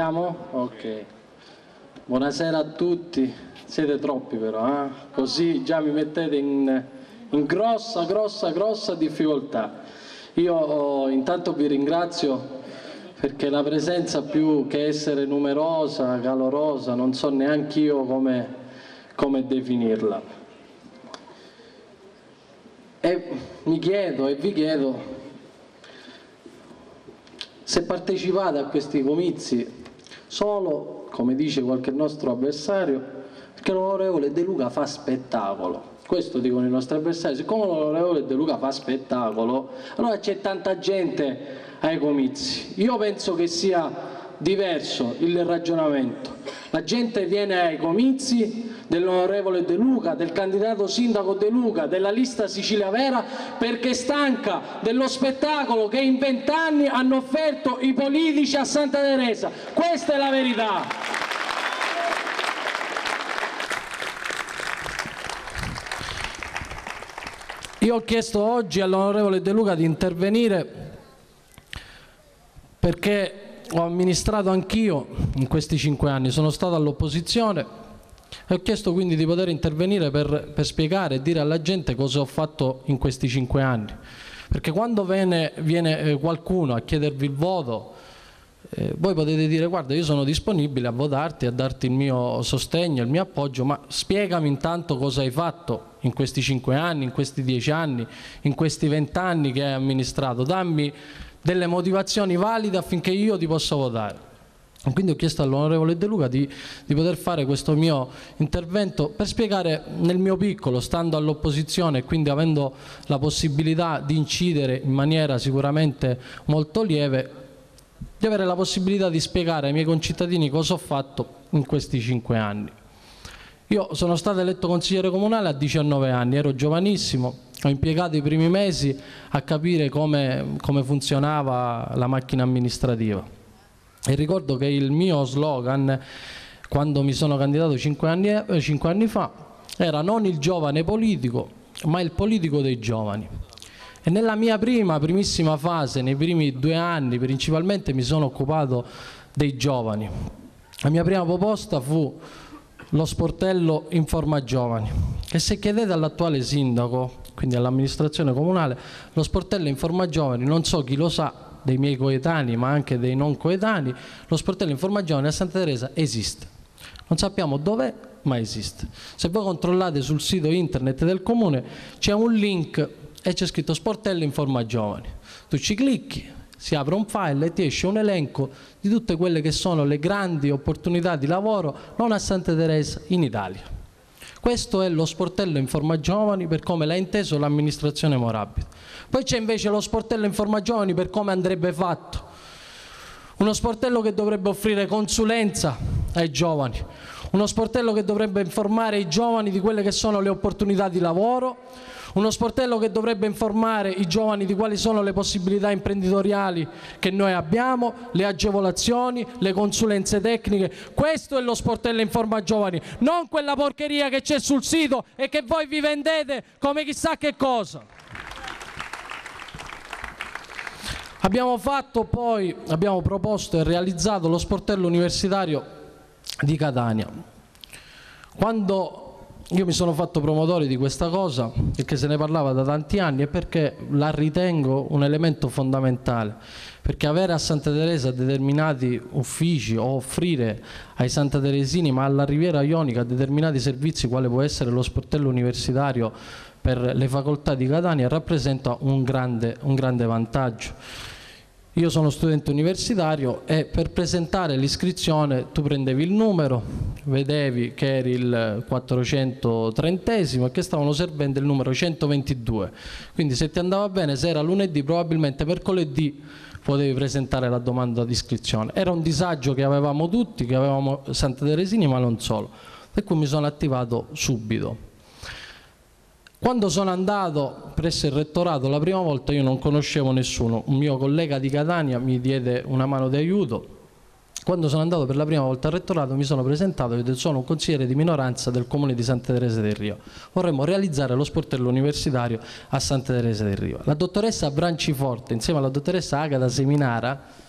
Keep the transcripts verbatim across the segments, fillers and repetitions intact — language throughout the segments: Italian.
Siamo? Ok. Buonasera a tutti. Siete troppi però, eh? Così già mi mettete in, in grossa, grossa, grossa difficoltà. Io oh, intanto vi ringrazio perché la presenza, più che essere numerosa, calorosa, non so neanche io come, come definirla. E mi chiedo e vi chiedo se partecipate a questi comizi solo, come dice qualche nostro avversario, perché l'onorevole De Luca fa spettacolo. Questo dicono i nostri avversari: siccome l'onorevole De Luca fa spettacolo, allora c'è tanta gente ai comizi. Io penso che sia diverso il ragionamento. La gente viene ai comizi dell'onorevole De Luca, del candidato sindaco De Luca, della lista Sicilia Vera, perché è stanca dello spettacolo che in vent'anni hanno offerto i politici a Santa Teresa. Questa è la verità. Io ho chiesto oggi all'onorevole De Luca di intervenire perché ho amministrato anch'io in questi cinque anni, sono stato all'opposizione e ho chiesto quindi di poter intervenire per, per spiegare e dire alla gente cosa ho fatto in questi cinque anni. Perché quando viene, viene qualcuno a chiedervi il voto, eh, voi potete dire: guarda, io sono disponibile a votarti, a darti il mio sostegno, il mio appoggio, ma spiegami intanto cosa hai fatto in questi cinque anni, in questi dieci anni, in questi vent'anni che hai amministrato, dammi delle motivazioni valide affinché io ti possa votare. Quindi ho chiesto all'onorevole De Luca di, di poter fare questo mio intervento per spiegare nel mio piccolo, stando all'opposizione e quindi avendo la possibilità di incidere in maniera sicuramente molto lieve, di avere la possibilità di spiegare ai miei concittadini cosa ho fatto in questi cinque anni. Io sono stato eletto consigliere comunale a diciannove anni, ero giovanissimo, ho impiegato i primi mesi a capire come, come funzionava la macchina amministrativa. E ricordo che il mio slogan, quando mi sono candidato cinque anni, cinque anni fa, era: non il giovane politico, ma il politico dei giovani. E nella mia prima, primissima fase, nei primi due anni, principalmente mi sono occupato dei giovani. La mia prima proposta fu lo sportello Informa Giovani, che se chiedete all'attuale sindaco, quindi all'amministrazione comunale, lo sportello Informa Giovani, non so chi lo sa, dei miei coetanei ma anche dei non coetanei, lo sportello Informa Giovani a Santa Teresa esiste. Non sappiamo dov'è, ma esiste. Se voi controllate sul sito internet del comune c'è un link e c'è scritto sportello Informa Giovani. Tu ci clicchi, si apre un file e ti esce un elenco di tutte quelle che sono le grandi opportunità di lavoro non a Santa Teresa, in Italia. Questo è lo sportello Informa Giovani per come l'ha inteso l'amministrazione Morabito. Poi c'è invece lo sportello Informa Giovani per come andrebbe fatto. Uno sportello che dovrebbe offrire consulenza ai giovani, uno sportello che dovrebbe informare i giovani di quelle che sono le opportunità di lavoro, uno sportello che dovrebbe informare i giovani di quali sono le possibilità imprenditoriali che noi abbiamo, le agevolazioni, le consulenze tecniche. Questo è lo sportello Informa Giovani, non quella porcheria che c'è sul sito e che voi vi vendete come chissà che cosa. Abbiamo fatto poi, abbiamo proposto e realizzato lo sportello universitario di Catania. Quando io mi sono fatto promotore di questa cosa, perché se ne parlava da tanti anni e perché la ritengo un elemento fondamentale, perché avere a Santa Teresa determinati uffici o offrire ai santateresini ma alla Riviera Ionica determinati servizi quale può essere lo sportello universitario per le facoltà di Catania rappresenta un grande, un grande vantaggio. Io sono studente universitario e per presentare l'iscrizione tu prendevi il numero, vedevi che eri il quattrocentotrentesimo e che stavano servendo il numero centoventidue. Quindi se ti andava bene, se era lunedì, probabilmente mercoledì potevi presentare la domanda di iscrizione. Era un disagio che avevamo tutti, che avevamo santateresini, ma non solo. Per cui mi sono attivato subito. Quando sono andato presso il rettorato la prima volta io non conoscevo nessuno, un mio collega di Catania mi diede una mano di aiuto. Quando sono andato per la prima volta al rettorato mi sono presentato e ho detto: sono un consigliere di minoranza del comune di Santa Teresa del Rio, vorremmo realizzare lo sportello universitario a Santa Teresa del Rio. La dottoressa Branciforte insieme alla dottoressa Agata Seminara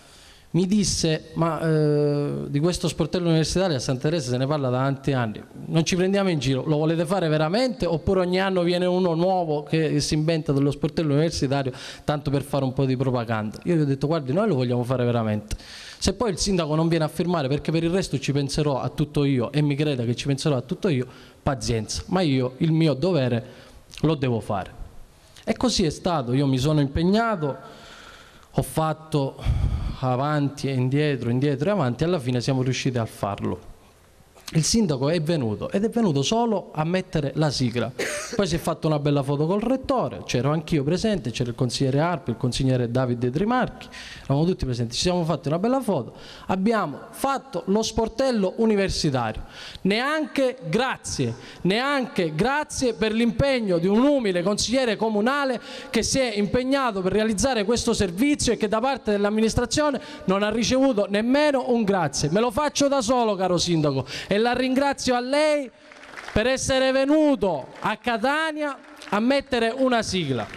mi disse: ma eh, di questo sportello universitario a Santa Teresa se ne parla da tanti anni, non ci prendiamo in giro, lo volete fare veramente oppure ogni anno viene uno nuovo che si inventa dello sportello universitario tanto per fare un po' di propaganda? Io gli ho detto: guardi, noi lo vogliamo fare veramente. Se poi il sindaco non viene a firmare perché per il resto ci penserò a tutto io, e mi creda che ci penserò a tutto io, pazienza, ma io il mio dovere lo devo fare. E così è stato. Io mi sono impegnato, ho fatto avanti e indietro, indietro e avanti, e alla fine siamo riusciti a farlo. Il sindaco è venuto ed è venuto solo a mettere la sigla. Poi si è fatto una bella foto col rettore, c'ero anch'io presente, c'era il consigliere Arpi, il consigliere Davide Trimarchi, eravamo tutti presenti, ci siamo fatti una bella foto, abbiamo fatto lo sportello universitario. Neanche grazie, neanche grazie per l'impegno di un umile consigliere comunale che si è impegnato per realizzare questo servizio e che da parte dell'amministrazione non ha ricevuto nemmeno un grazie. Me lo faccio da solo, caro sindaco, e la ringrazio a lei per essere venuto a Catania a mettere una sigla.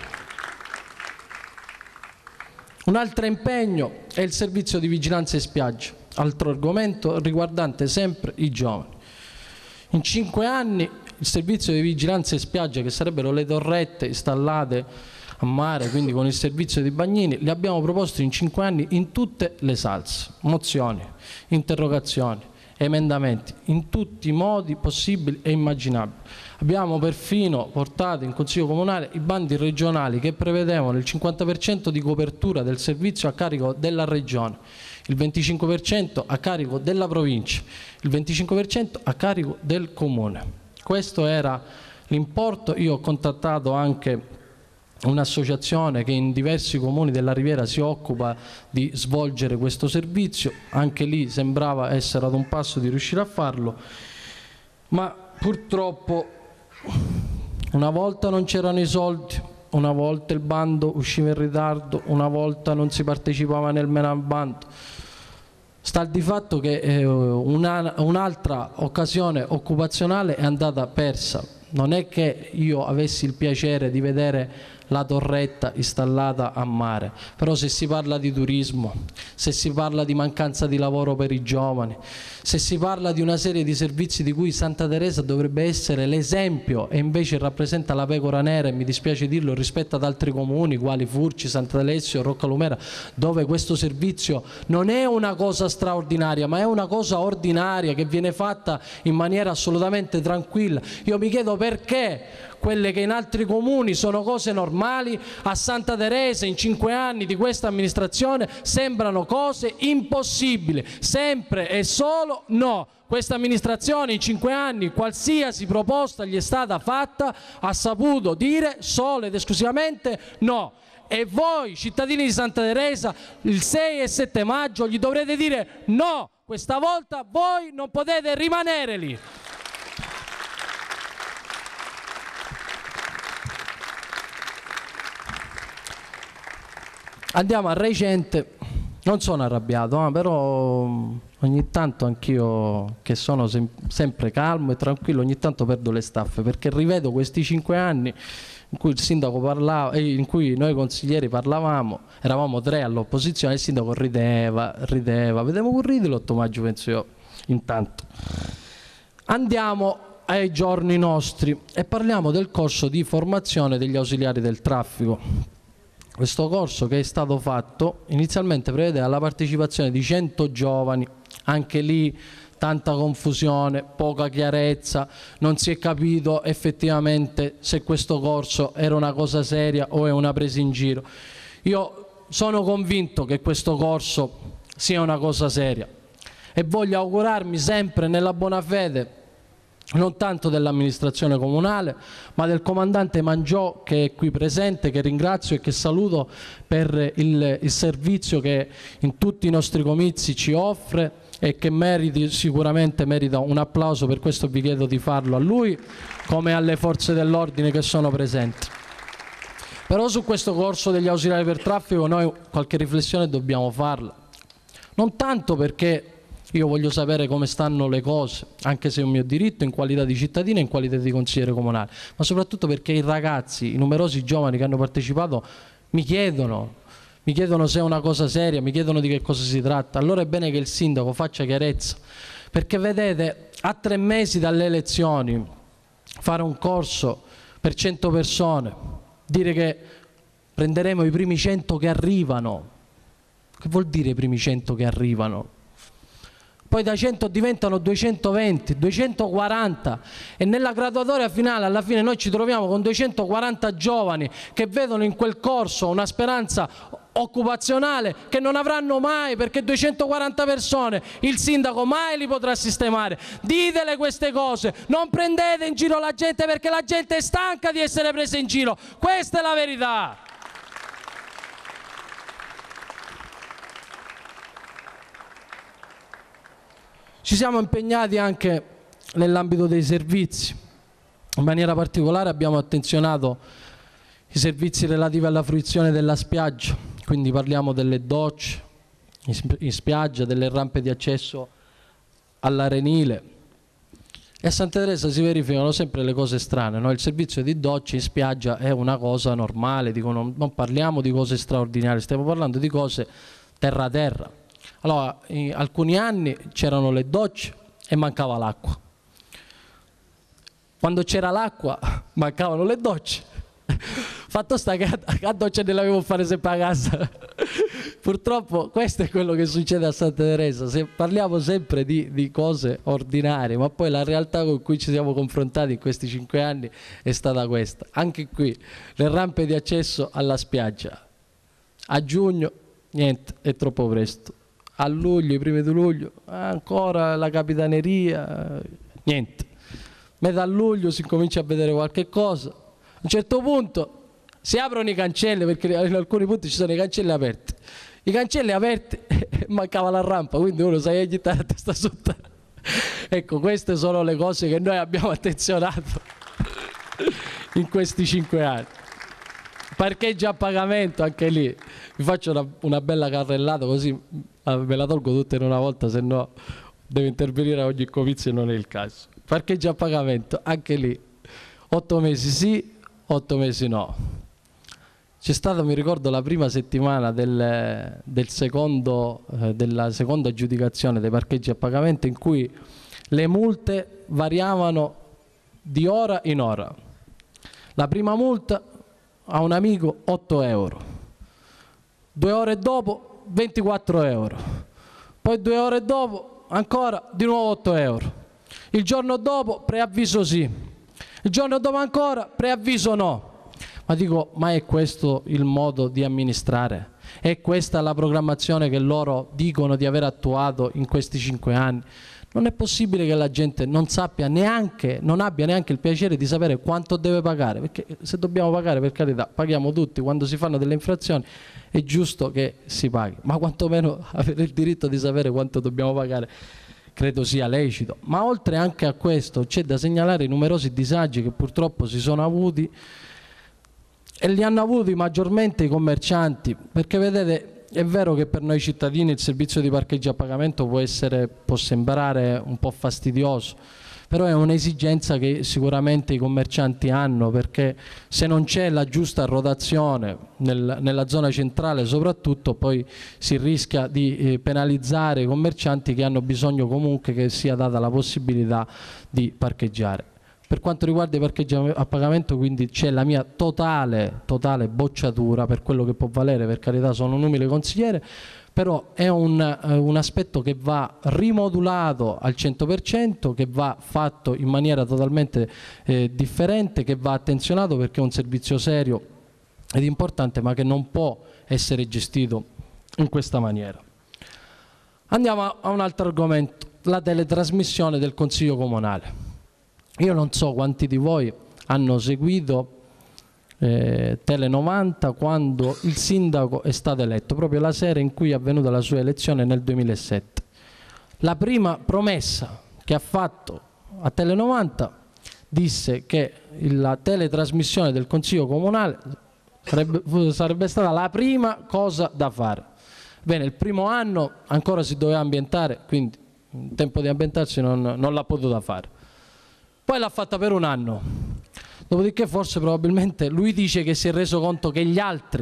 Un altro impegno è il servizio di vigilanza in spiaggia, altro argomento riguardante sempre i giovani. In cinque anni il servizio di vigilanza in spiaggia, che sarebbero le torrette installate a mare, quindi con il servizio di bagnini, li abbiamo proposti in cinque anni in tutte le salse, mozioni, interrogazioni, emendamenti, in tutti i modi possibili e immaginabili. Abbiamo perfino portato in Consiglio Comunale i bandi regionali che prevedevano il cinquanta per cento di copertura del servizio a carico della Regione, il venticinque per cento a carico della Provincia, il venticinque per cento a carico del Comune. Questo era l'importo. Io ho contattato anche un'associazione che in diversi comuni della Riviera si occupa di svolgere questo servizio, anche lì sembrava essere ad un passo di riuscire a farlo, ma purtroppo una volta non c'erano i soldi, una volta il bando usciva in ritardo, una volta non si partecipava nel menabando. Sta di fatto che eh, un'altra occasione occupazionale è andata persa. Non è che io avessi il piacere di vedere la torretta installata a mare, però se si parla di turismo, se si parla di mancanza di lavoro per i giovani, se si parla di una serie di servizi di cui Santa Teresa dovrebbe essere l'esempio e invece rappresenta la pecora nera, e mi dispiace dirlo, rispetto ad altri comuni quali Furci, Sant'Alessio, Roccalumera, dove questo servizio non è una cosa straordinaria ma è una cosa ordinaria che viene fatta in maniera assolutamente tranquilla. Io mi chiedo perché quelle che in altri comuni sono cose normali, a Santa Teresa in cinque anni di questa amministrazione sembrano cose impossibili, sempre e solo no. Questa amministrazione in cinque anni, qualsiasi proposta gli è stata fatta, ha saputo dire solo ed esclusivamente no. E voi, cittadini di Santa Teresa, il sei e sette maggio gli dovrete dire no. Questa volta voi non potete rimanere lì. Andiamo al recente. Non sono arrabbiato, eh, però ogni tanto anch'io, che sono sem sempre calmo e tranquillo, ogni tanto perdo le staffe, perché rivedo questi cinque anni in cui il sindaco parlava, eh, in cui noi consiglieri parlavamo, eravamo tre all'opposizione, il sindaco rideva, rideva, vedevo un ride l'otto maggio, penso io, intanto. Andiamo ai giorni nostri e parliamo del corso di formazione degli ausiliari del traffico. Questo corso, che è stato fatto, inizialmente prevedeva la partecipazione di cento giovani, anche lì tanta confusione, poca chiarezza, non si è capito effettivamente se questo corso era una cosa seria o è una presa in giro. Io sono convinto che questo corso sia una cosa seria e voglio augurarmi sempre nella buona fede non tanto dell'amministrazione comunale, ma del comandante Mangiò, che è qui presente, che ringrazio e che saluto per il, il servizio che in tutti i nostri comizi ci offre e che meriti, sicuramente merita un applauso. Per questo vi chiedo di farlo a lui come alle forze dell'ordine che sono presenti. Però su questo corso degli ausiliari per traffico noi qualche riflessione dobbiamo farla, non tanto perché io voglio sapere come stanno le cose, anche se è un mio diritto in qualità di cittadino e in qualità di consigliere comunale, ma soprattutto perché i ragazzi, i numerosi giovani che hanno partecipato mi chiedono, mi chiedono se è una cosa seria, mi chiedono di che cosa si tratta. Allora è bene che il sindaco faccia chiarezza, perché vedete, a tre mesi dalle elezioni fare un corso per cento persone, dire che prenderemo i primi cento che arrivano, che vuol dire i primi cento che arrivano? Poi da cento diventano duecentoventi, duecentoquaranta e nella graduatoria finale alla fine noi ci troviamo con duecentoquaranta giovani che vedono in quel corso una speranza occupazionale che non avranno mai, perché duecentoquaranta persone il sindaco mai li potrà sistemare. Ditele queste cose, non prendete in giro la gente, perché la gente è stanca di essere presa in giro, questa è la verità. Ci siamo impegnati anche nell'ambito dei servizi, in maniera particolare abbiamo attenzionato i servizi relativi alla fruizione della spiaggia, quindi parliamo delle docce in spiaggia, delle rampe di accesso all'arenile, e a Santa Teresa si verificano sempre le cose strane, no? Il servizio di docce in spiaggia è una cosa normale, dico, non, non parliamo di cose straordinarie, stiamo parlando di cose terra a terra. Allora, in alcuni anni c'erano le docce e mancava l'acqua. Quando c'era l'acqua mancavano le docce. Fatto sta che a, a doccia ne l'avevo fare sempre a casa. Purtroppo questo è quello che succede a Santa Teresa. Se parliamo sempre di, di cose ordinarie, ma poi la realtà con cui ci siamo confrontati in questi cinque anni è stata questa. Anche qui, le rampe di accesso alla spiaggia. A giugno, niente, è troppo presto. A luglio, i primi di luglio, ancora la capitaneria, niente. Metà luglio si comincia a vedere qualche cosa. A un certo punto si aprono i cancelli, perché in alcuni punti ci sono i cancelli aperti. I cancelli aperti e mancava la rampa, quindi uno sa agitare a testa sotto. Ecco, queste sono le cose che noi abbiamo attenzionato in questi cinque anni. Parcheggi a pagamento, anche lì vi faccio una, una bella carrellata, così me la tolgo tutta in una volta, se no devo intervenire a ogni comizio e non è il caso. Parcheggi a pagamento, anche lì otto mesi sì, otto mesi no. C'è stata, mi ricordo, la prima settimana del, del secondo, eh, della seconda aggiudicazione dei parcheggi a pagamento, in cui le multe variavano di ora in ora. La prima multa a un amico otto euro, due ore dopo ventiquattro euro, poi due ore dopo ancora di nuovo otto euro, il giorno dopo preavviso sì, il giorno dopo ancora preavviso no. Ma dico, ma è questo il modo di amministrare? È questa la programmazione che loro dicono di aver attuato in questi cinque anni? Non è possibile che la gente non sappia neanche, non abbia neanche il piacere di sapere quanto deve pagare, perché se dobbiamo pagare, per carità, paghiamo tutti, quando si fanno delle infrazioni è giusto che si paghi, ma quantomeno avere il diritto di sapere quanto dobbiamo pagare credo sia lecito. Ma oltre anche a questo c'è da segnalare i numerosi disagi che purtroppo si sono avuti e li hanno avuti maggiormente i commercianti, perché vedete, è vero che per noi cittadini il servizio di parcheggio a pagamento può essere, può sembrare un po' fastidioso, però è un'esigenza che sicuramente i commercianti hanno, perché se non c'è la giusta rotazione nel, nella zona centrale soprattutto, poi si rischia di eh, penalizzare i commercianti che hanno bisogno comunque che sia data la possibilità di parcheggiare. Per quanto riguarda i parcheggi a pagamento, quindi c'è la mia totale, totale bocciatura per quello che può valere, per carità sono un umile consigliere, però è un, eh, un aspetto che va rimodulato al cento per cento, che va fatto in maniera totalmente eh, differente, che va attenzionato perché è un servizio serio ed importante, ma che non può essere gestito in questa maniera. Andiamo a, a un altro argomento, la teletrasmissione del Consiglio Comunale. Io non so quanti di voi hanno seguito eh, Tele novanta quando il sindaco è stato eletto, proprio la sera in cui è avvenuta la sua elezione nel duemilasette. La prima promessa che ha fatto a Tele novanta disse che la teletrasmissione del Consiglio Comunale sarebbe, sarebbe stata la prima cosa da fare. Bene, il primo anno ancora si doveva ambientare, quindi in tempo di ambientarsi non, non l'ha potuta fare. Poi l'ha fatta per un anno, dopodiché forse probabilmente lui dice che si è reso conto che gli altri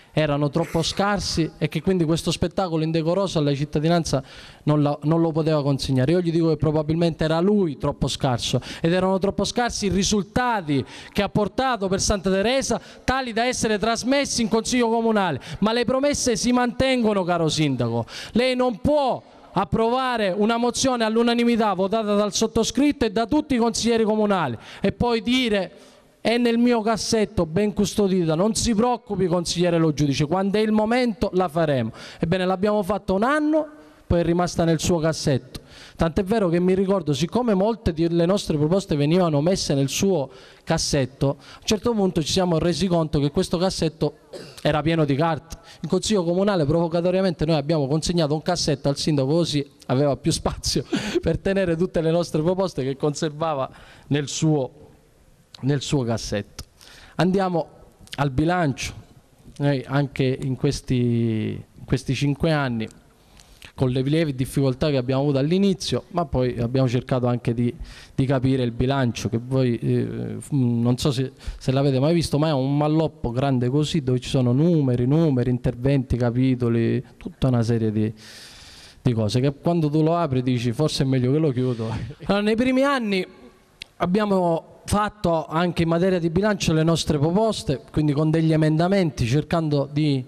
erano troppo scarsi e che quindi questo spettacolo indecoroso alla cittadinanza non, la, non lo poteva consegnare. Io gli dico che probabilmente era lui troppo scarso ed erano troppo scarsi i risultati che ha portato per Santa Teresa, tali da essere trasmessi in Consiglio Comunale. Ma le promesse si mantengono, caro Sindaco. Lei non può approvare una mozione all'unanimità votata dal sottoscritto e da tutti i consiglieri comunali e poi dire: è nel mio cassetto, ben custodita, non si preoccupi consigliere Lo Giudice, quando è il momento la faremo. Ebbene, l'abbiamo fatto un anno, poi è rimasta nel suo cassetto. Tant'è vero che mi ricordo, siccome molte delle nostre proposte venivano messe nel suo cassetto, a un certo punto ci siamo resi conto che questo cassetto era pieno di carte. In Consiglio Comunale provocatoriamente noi abbiamo consegnato un cassetto al sindaco, così aveva più spazio per tenere tutte le nostre proposte che conservava nel suo, nel suo cassetto. Andiamo al bilancio. Noi anche in questi, in questi cinque anni, con le lievi difficoltà che abbiamo avuto all'inizio, ma poi abbiamo cercato anche di, di capire il bilancio, che voi eh, non so se, se l'avete mai visto, ma è un malloppo grande così, dove ci sono numeri, numeri, interventi, capitoli, tutta una serie di, di cose, che quando tu lo apri dici forse è meglio che lo chiudo. Allora, nei primi anni abbiamo fatto anche in materia di bilancio le nostre proposte, quindi con degli emendamenti, cercando di...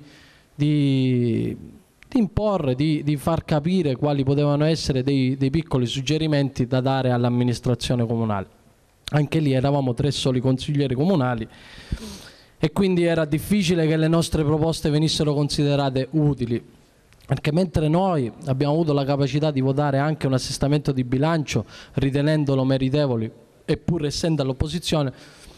di di imporre, di, di far capire quali potevano essere dei, dei piccoli suggerimenti da dare all'amministrazione comunale. Anche lì eravamo tre soli consiglieri comunali e quindi era difficile che le nostre proposte venissero considerate utili, perché mentre noi abbiamo avuto la capacità di votare anche un assestamento di bilancio ritenendolo meritevoli, eppur essendo all'opposizione,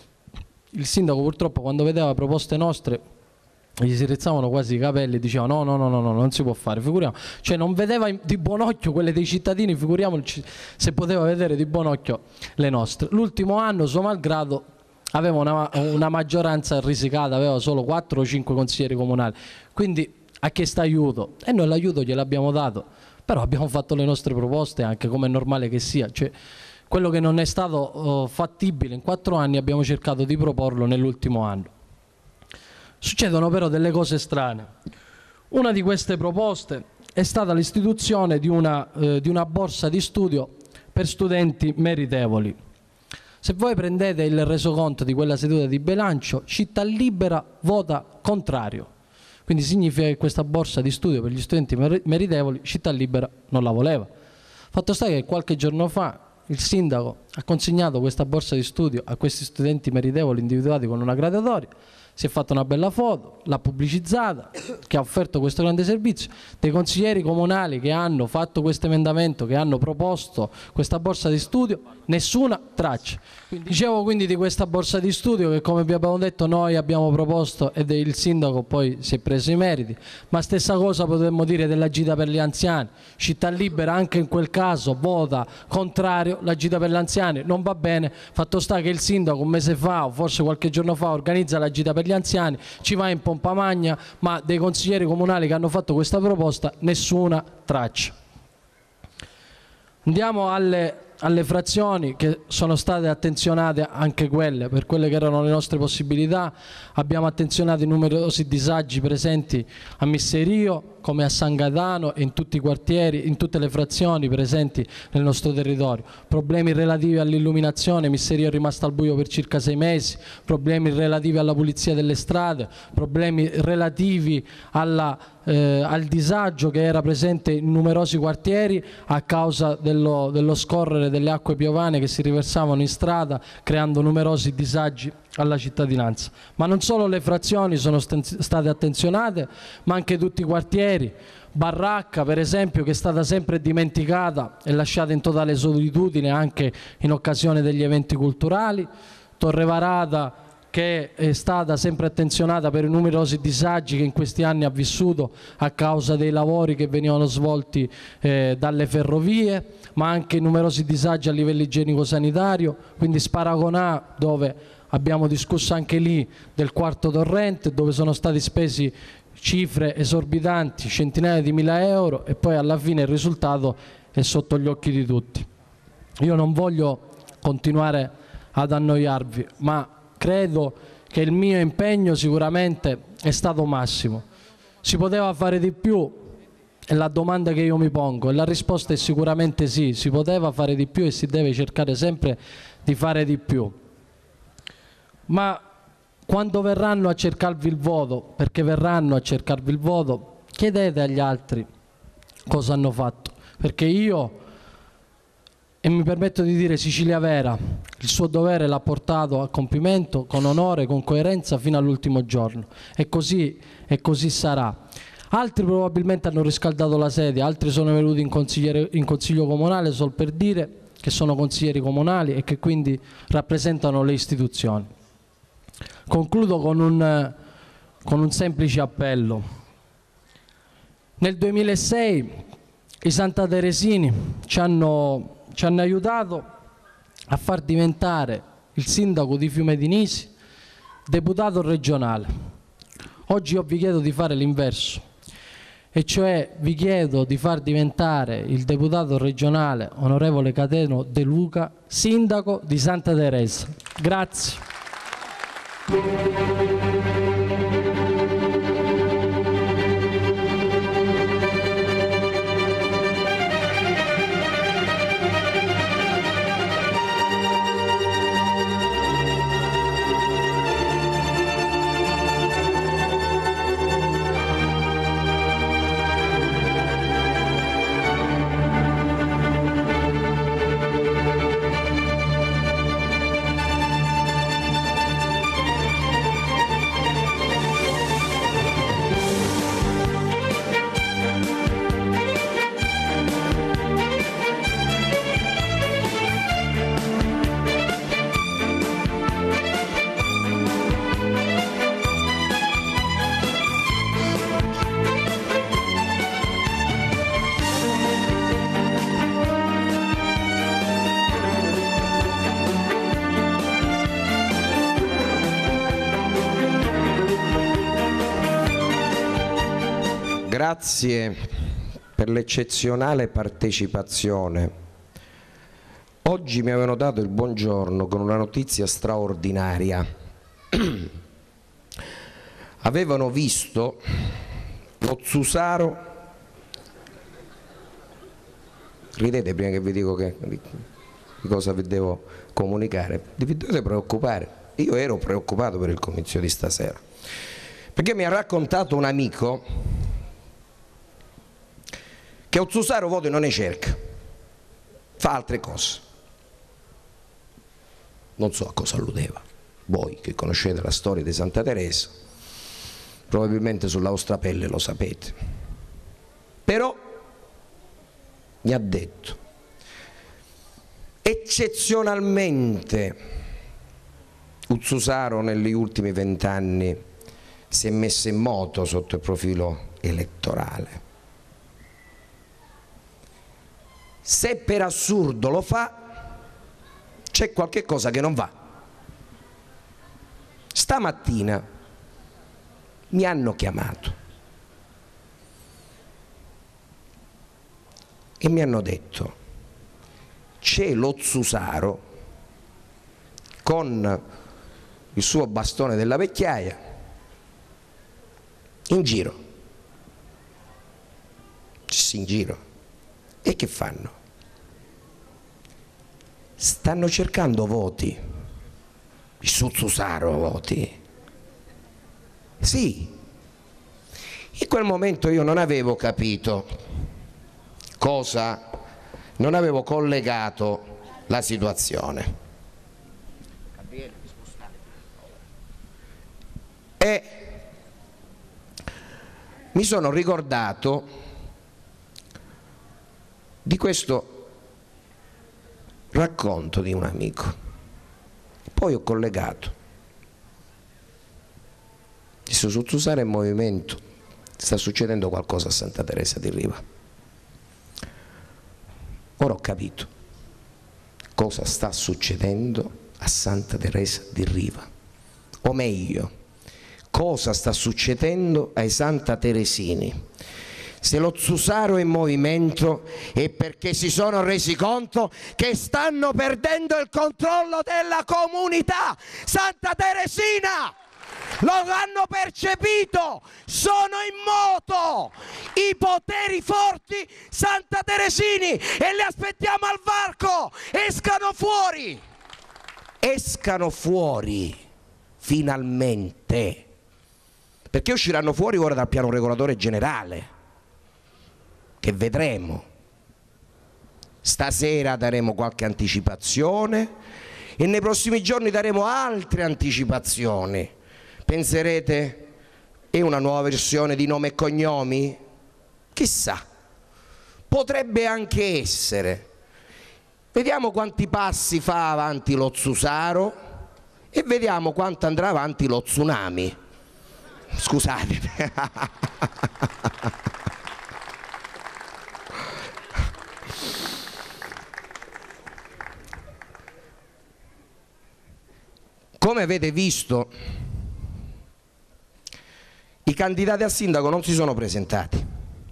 il sindaco purtroppo quando vedeva proposte nostre gli si rizzavano quasi i capelli e diceva no, no, no, no, no, non si può fare, figuriamo. Cioè non vedeva di buon occhio quelle dei cittadini, figuriamoci se poteva vedere di buon occhio le nostre. L'ultimo anno, suo malgrado, aveva una, una maggioranza risicata, aveva solo quattro o cinque consiglieri comunali, quindi ha chiesto aiuto e noi l'aiuto gliel'abbiamo dato, però abbiamo fatto le nostre proposte anche come è normale che sia. Cioè, quello che non è stato uh, fattibile in quattro anni abbiamo cercato di proporlo nell'ultimo anno. Succedono però delle cose strane. Una di queste proposte è stata l'istituzione di una, eh, di una borsa di studio per studenti meritevoli. Se voi prendete il resoconto di quella seduta di bilancio, Città Libera vota contrario. Quindi significa che questa borsa di studio per gli studenti meritevoli Città Libera non la voleva. Fatto sta che qualche giorno fa il sindaco ha consegnato questa borsa di studio a questi studenti meritevoli individuati con una graduatoria, si è fatta una bella foto, l'ha pubblicizzata, che ha offerto questo grande servizio. Dei consiglieri comunali che hanno fatto questo emendamento, che hanno proposto questa borsa di studio, nessuna traccia. Quindi, dicevo quindi di questa borsa di studio che, come vi abbiamo detto, noi abbiamo proposto ed il sindaco poi si è preso i meriti, ma stessa cosa potremmo dire della gita per gli anziani. Città Libera anche in quel caso vota contrario, la gita per gli anziani non va bene. Fatto sta che il sindaco un mese fa o forse qualche giorno fa organizza la gita per gli anziani, ci va in pompa magna, ma dei consiglieri comunali che hanno fatto questa proposta nessuna traccia. Andiamo alle, alle frazioni, che sono state attenzionate anche quelle per quelle che erano le nostre possibilità. Abbiamo attenzionato i numerosi disagi presenti a Misserio come a San Gaetano e in tutti i quartieri, in tutte le frazioni presenti nel nostro territorio. Problemi relativi all'illuminazione, Misserio è rimasto al buio per circa sei mesi, problemi relativi alla pulizia delle strade, problemi relativi alla, eh, al disagio che era presente in numerosi quartieri a causa dello, dello scorrere delle acque piovane che si riversavano in strada, creando numerosi disagi alla cittadinanza. Ma non solo le frazioni sono state attenzionate, ma anche tutti i quartieri. Baracca, per esempio, che è stata sempre dimenticata e lasciata in totale solitudine anche in occasione degli eventi culturali. Torrevarata, che è stata sempre attenzionata per i numerosi disagi che in questi anni ha vissuto a causa dei lavori che venivano svolti eh, dalle ferrovie, ma anche numerosi disagi a livello igienico-sanitario. Quindi Sparagonà, dove abbiamo discusso anche lì del quarto torrente, dove sono stati spesi cifre esorbitanti, centinaia di mila euro, e poi alla fine il risultato è sotto gli occhi di tutti. Io non voglio continuare ad annoiarvi, ma credo che il mio impegno sicuramente è stato massimo. Si poteva fare di più? È la domanda che io mi pongo e la risposta è sicuramente sì, si poteva fare di più e si deve cercare sempre di fare di più. Ma quando verranno a cercarvi il voto, perché verranno a cercarvi il voto, chiedete agli altri cosa hanno fatto, perché io, e mi permetto di dire Sicilia Vera, il suo dovere l'ha portato a compimento con onore, con coerenza fino all'ultimo giorno, e così, e così sarà. Altri probabilmente hanno riscaldato la sedia, altri sono venuti in, in consiglio comunale solo per dire che sono consiglieri comunali e che quindi rappresentano le istituzioni. Concludo con un, con un semplice appello. Nel duemilasei i Santa Teresini ci hanno, ci hanno aiutato a far diventare il sindaco di Fiume di Nisi deputato regionale. Oggi io vi chiedo di fare l'inverso, e cioè vi chiedo di far diventare il deputato regionale onorevole Cateno De Luca sindaco di Santa Teresa. Grazie. Grazie per l'eccezionale partecipazione. Oggi mi avevano dato il buongiorno con una notizia straordinaria. Avevano visto lo Zusaro, ridete prima che vi dico che, di cosa vi devo comunicare, vi dovete preoccupare. Io ero preoccupato per il comizio di stasera, perché mi ha raccontato un amico che o Zusaro voti non ne cerca, fa altre cose. Non so a cosa alludeva. Voi che conoscete la storia di Santa Teresa, probabilmente sulla vostra pelle lo sapete. Però mi ha detto, eccezionalmente Zusaro negli ultimi vent'anni si è messo in moto sotto il profilo elettorale. Se per assurdo lo fa, c'è qualche cosa che non va. Stamattina mi hanno chiamato e mi hanno detto: c'è lo Zusaro con il suo bastone della vecchiaia in giro. Sì, in giro. E che fanno? Stanno cercando voti, su Zusaro voti. Sì. In quel momento io non avevo capito cosa, non avevo collegato la situazione. E mi sono ricordato di questo racconto di un amico. Poi ho collegato. Disse: su Zusaro in movimento, sta succedendo qualcosa a Santa Teresa di Riva. Ora ho capito cosa sta succedendo a Santa Teresa di Riva, o meglio, cosa sta succedendo ai Santa Teresini. Se lo Zusaro è in movimento è perché si sono resi conto che stanno perdendo il controllo della comunità Santa Teresina. lo hanno percepito, sono in moto i poteri forti Santa Teresini e li aspettiamo al varco, escano fuori, escano fuori finalmente, perché usciranno fuori ora dal piano regolatore generale, che vedremo. Stasera daremo qualche anticipazione e nei prossimi giorni daremo altre anticipazioni. Penserete, è una nuova versione di nome e cognomi? Chissà, potrebbe anche essere. Vediamo quanti passi fa avanti lo Zusaro e vediamo quanto andrà avanti lo tsunami. Scusate. Come avete visto, i candidati a sindaco non si sono presentati.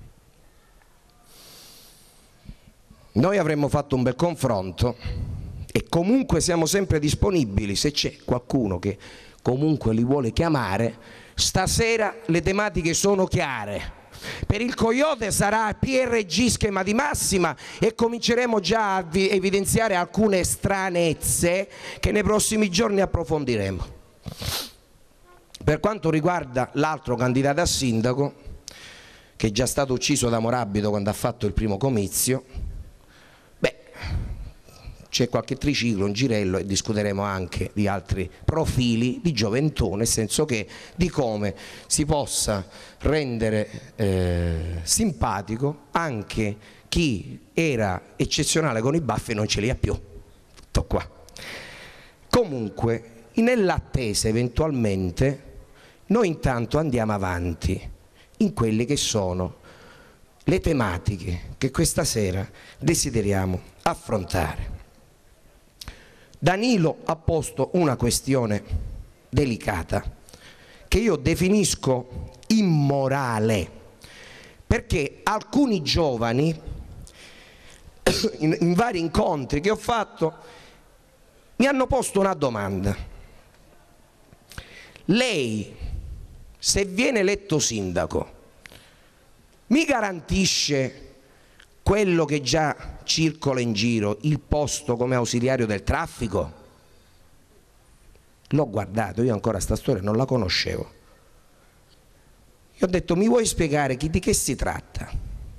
Noi avremmo fatto un bel confronto e comunque siamo sempre disponibili, se c'è qualcuno che comunque li vuole chiamare. Stasera le tematiche sono chiare. Per il Coyote sarà P R G schema di massima e cominceremo già a evidenziare alcune stranezze che nei prossimi giorni approfondiremo. Per quanto riguarda l'altro candidato a sindaco, che è già stato ucciso da Morabito quando ha fatto il primo comizio, beh, c'è qualche triciclo, un girello e discuteremo anche di altri profili di gioventù, nel senso che di come si possa rendere eh, simpatico anche chi era eccezionale con i baffi e non ce li ha più. Tutto qua. Comunque, nell'attesa eventualmente, noi intanto andiamo avanti in quelle che sono le tematiche che questa sera desideriamo affrontare. Danilo ha posto una questione delicata che io definisco immorale, perché alcuni giovani in, in vari incontri che ho fatto mi hanno posto una domanda: lei, se viene eletto sindaco, mi garantisce quello che già circola in giro, il posto come ausiliario del traffico? L'ho guardato, io ancora sta storia non la conoscevo. Io ho detto: mi vuoi spiegare chi, di che si tratta?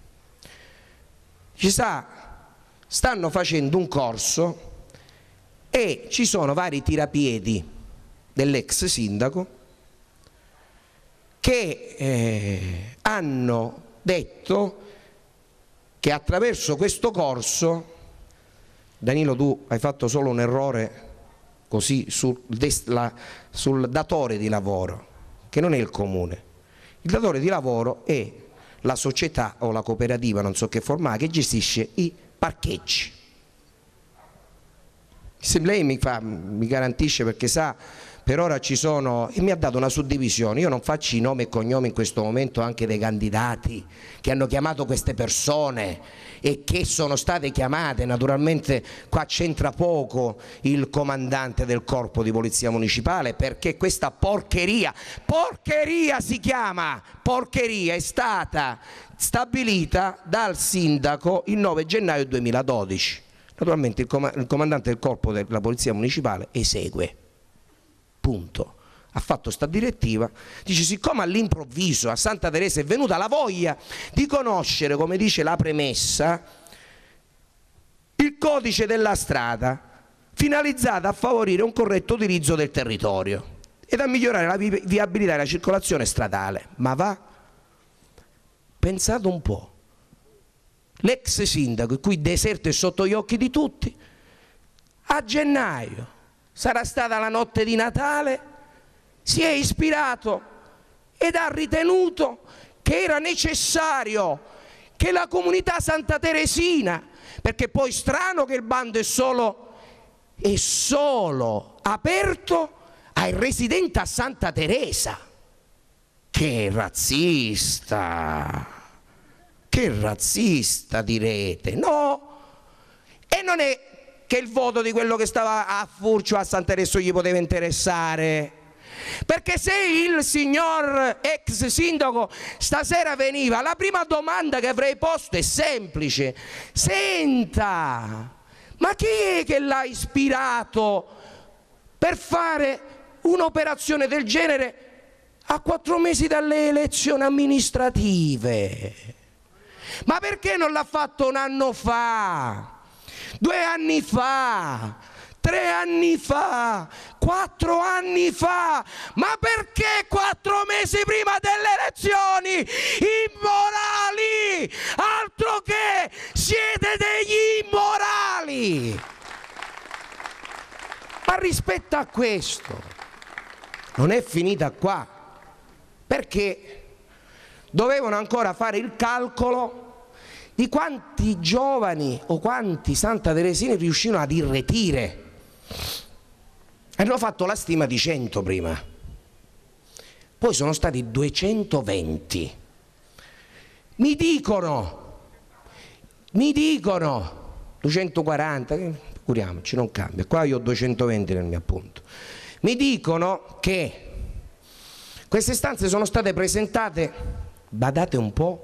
Ci sa, stanno facendo un corso e ci sono vari tirapiedi dell'ex sindaco che eh, hanno detto che attraverso questo corso, Danilo, tu hai fatto solo un errore così sul, la, sul datore di lavoro, che non è il comune. Il datore di lavoro è la società o la cooperativa, non so che forma, che gestisce i parcheggi. Se lei mi, fa, mi garantisce, perché sa, per ora ci sono, e mi ha dato una suddivisione, io non faccio i nomi e cognomi in questo momento anche dei candidati che hanno chiamato queste persone e che sono state chiamate, naturalmente qua c'entra poco il comandante del corpo di polizia municipale, perché questa porcheria, porcheria si chiama, porcheria è stata stabilita dal sindaco il nove gennaio duemiladodici. Naturalmente il, com il comandante del corpo della polizia municipale esegue. Punto. Ha fatto sta direttiva, dice: siccome all'improvviso a Santa Teresa è venuta la voglia di conoscere, come dice la premessa, il codice della strada finalizzato a favorire un corretto utilizzo del territorio ed a migliorare la vi viabilità della circolazione stradale. Ma va? Pensate un po', l'ex sindaco, il cui deserto è sotto gli occhi di tutti, a gennaio, sarà stata la notte di Natale, si è ispirato ed ha ritenuto che era necessario che la comunità Santa Teresina, perché poi strano che il bando è solo, è solo aperto ai residenti a Santa Teresa. Che razzista, che razzista direte, no? E non è che il voto di quello che stava a Furcio a Santa Teresa gli poteva interessare, Perché se il signor ex sindaco stasera veniva, la prima domanda che avrei posto è semplice: senta, ma chi è che l'ha ispirato per fare un'operazione del genere a quattro mesi dalle elezioni amministrative? Ma perché non l'ha fatto un anno fa, due anni fa, tre anni fa, quattro anni fa? Ma perché quattro mesi prima delle elezioni? Immorali! Altro che siete degli immorali! Ma rispetto a questo non è finita qua, perché dovevano ancora fare il calcolo di quanti giovani o quanti santateresini riuscivano ad irretire. Hanno fatto la stima di cento prima, poi sono stati duecentoventi. Mi dicono, mi dicono duecentoquaranta, figuriamoci, non cambia, qua io ho duecentoventi nel mio appunto. Mi dicono che queste istanze sono state presentate, badate un po',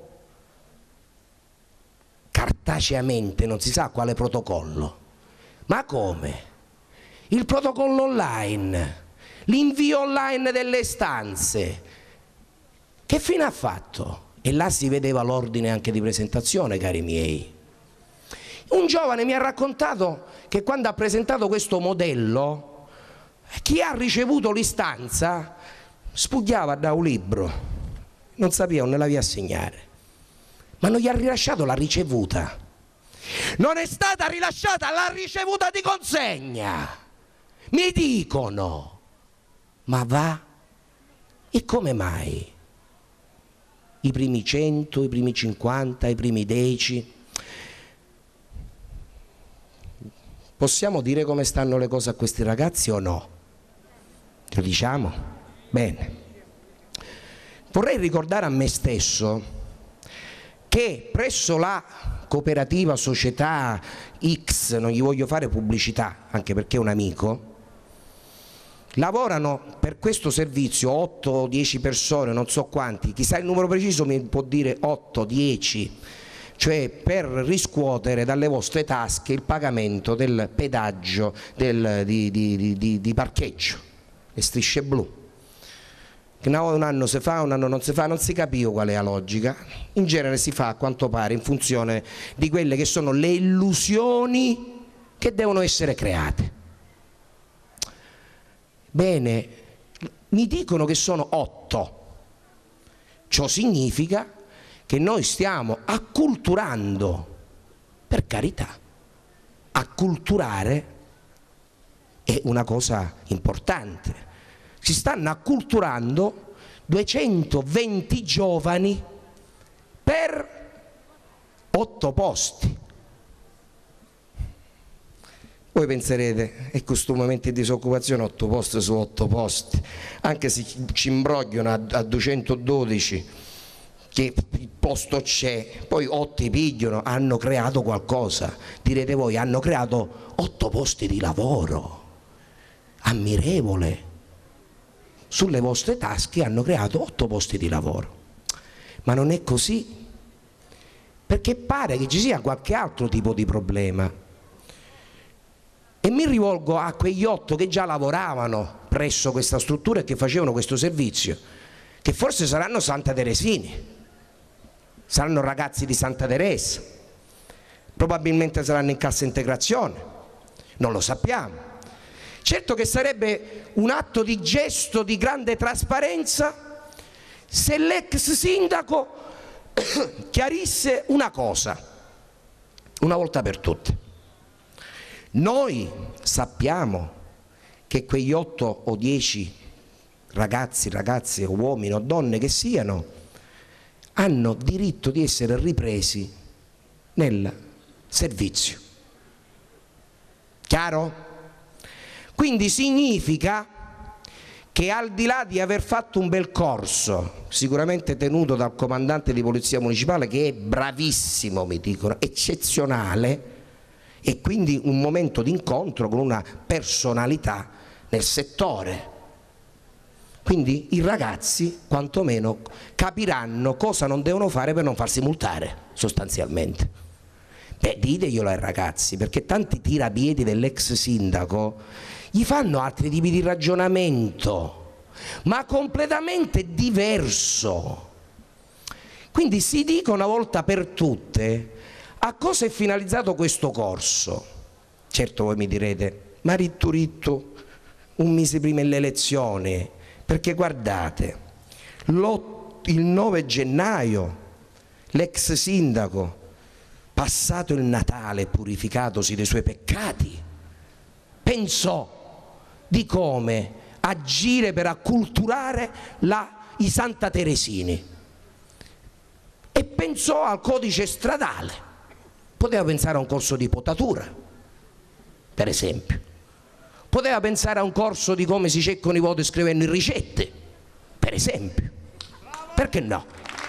cartaceamente, non si sa quale protocollo. Ma come? Il protocollo online, l'invio online delle istanze. Che fine ha fatto? E là si vedeva l'ordine anche di presentazione, cari miei. Un giovane mi ha raccontato che quando ha presentato questo modello, chi ha ricevuto l'istanza spugliava da un libro, non sapeva non la via assegnare, ma non gli ha rilasciato la ricevuta. Non è stata rilasciata la ricevuta di consegna. Mi dicono, ma va? E come mai? I primi cento, i primi cinquanta, i primi dieci. Possiamo dire come stanno le cose a questi ragazzi o no? Lo diciamo? Bene. Vorrei ricordare a me stesso che presso la cooperativa società X, non gli voglio fare pubblicità anche perché è un amico, lavorano per questo servizio otto o dieci persone, non so quanti, chissà il numero preciso, mi può dire otto dieci, cioè per riscuotere dalle vostre tasche il pagamento del pedaggio del, di, di, di, di parcheggio, le strisce blu. Che un anno si fa, un anno non si fa, non si capisce qual è la logica. In genere si fa a quanto pare in funzione di quelle che sono le illusioni che devono essere create. Bene, mi dicono che sono otto. Ciò significa che noi stiamo acculturando, per carità, acculturare è una cosa importante. Si stanno acculturando duecentoventi giovani per otto posti. Voi penserete, è questo momento di disoccupazione, otto posti su otto posti, anche se ci imbrogliano a, a duecentododici, che il posto c'è, poi otto pigliano, hanno creato qualcosa. Direte voi, hanno creato otto posti di lavoro, ammirevole. Sulle vostre tasche hanno creato otto posti di lavoro. Ma non è così, perché pare che ci sia qualche altro tipo di problema. E mi rivolgo a quegli otto che già lavoravano presso questa struttura e che facevano questo servizio, che forse saranno santateresini, saranno ragazzi di Santa Teresa, probabilmente saranno in cassa integrazione, non lo sappiamo. Certo che sarebbe un atto di gesto di grande trasparenza se l'ex sindaco chiarisse una cosa, una volta per tutte. Noi sappiamo che quegli otto o dieci ragazzi, ragazze, uomini o donne che siano, hanno diritto di essere ripresi nel servizio. Chiaro? Quindi significa che al di là di aver fatto un bel corso, sicuramente tenuto dal comandante di polizia municipale che è bravissimo, mi dicono, eccezionale, e quindi un momento di incontro con una personalità nel settore, Quindi i ragazzi quantomeno capiranno cosa non devono fare per non farsi multare, sostanzialmente. Beh, diteglielo ai ragazzi, perché tanti tirapiedi dell'ex sindaco gli fanno altri tipi di ragionamento, ma completamente diverso. Quindi si dica una volta per tutte a cosa è finalizzato questo corso. Certo voi mi direte, ma ritto ritto, un mese prima delle elezioni, perché guardate, il nove gennaio l'ex sindaco, passato il Natale, purificatosi dei suoi peccati, pensò di come agire per acculturare la, i Santa Teresini e pensò al codice stradale. Poteva pensare a un corso di potatura, per esempio. Poteva pensare a un corso di come si cercano i voti scrivendo in ricette, per esempio. Perché no?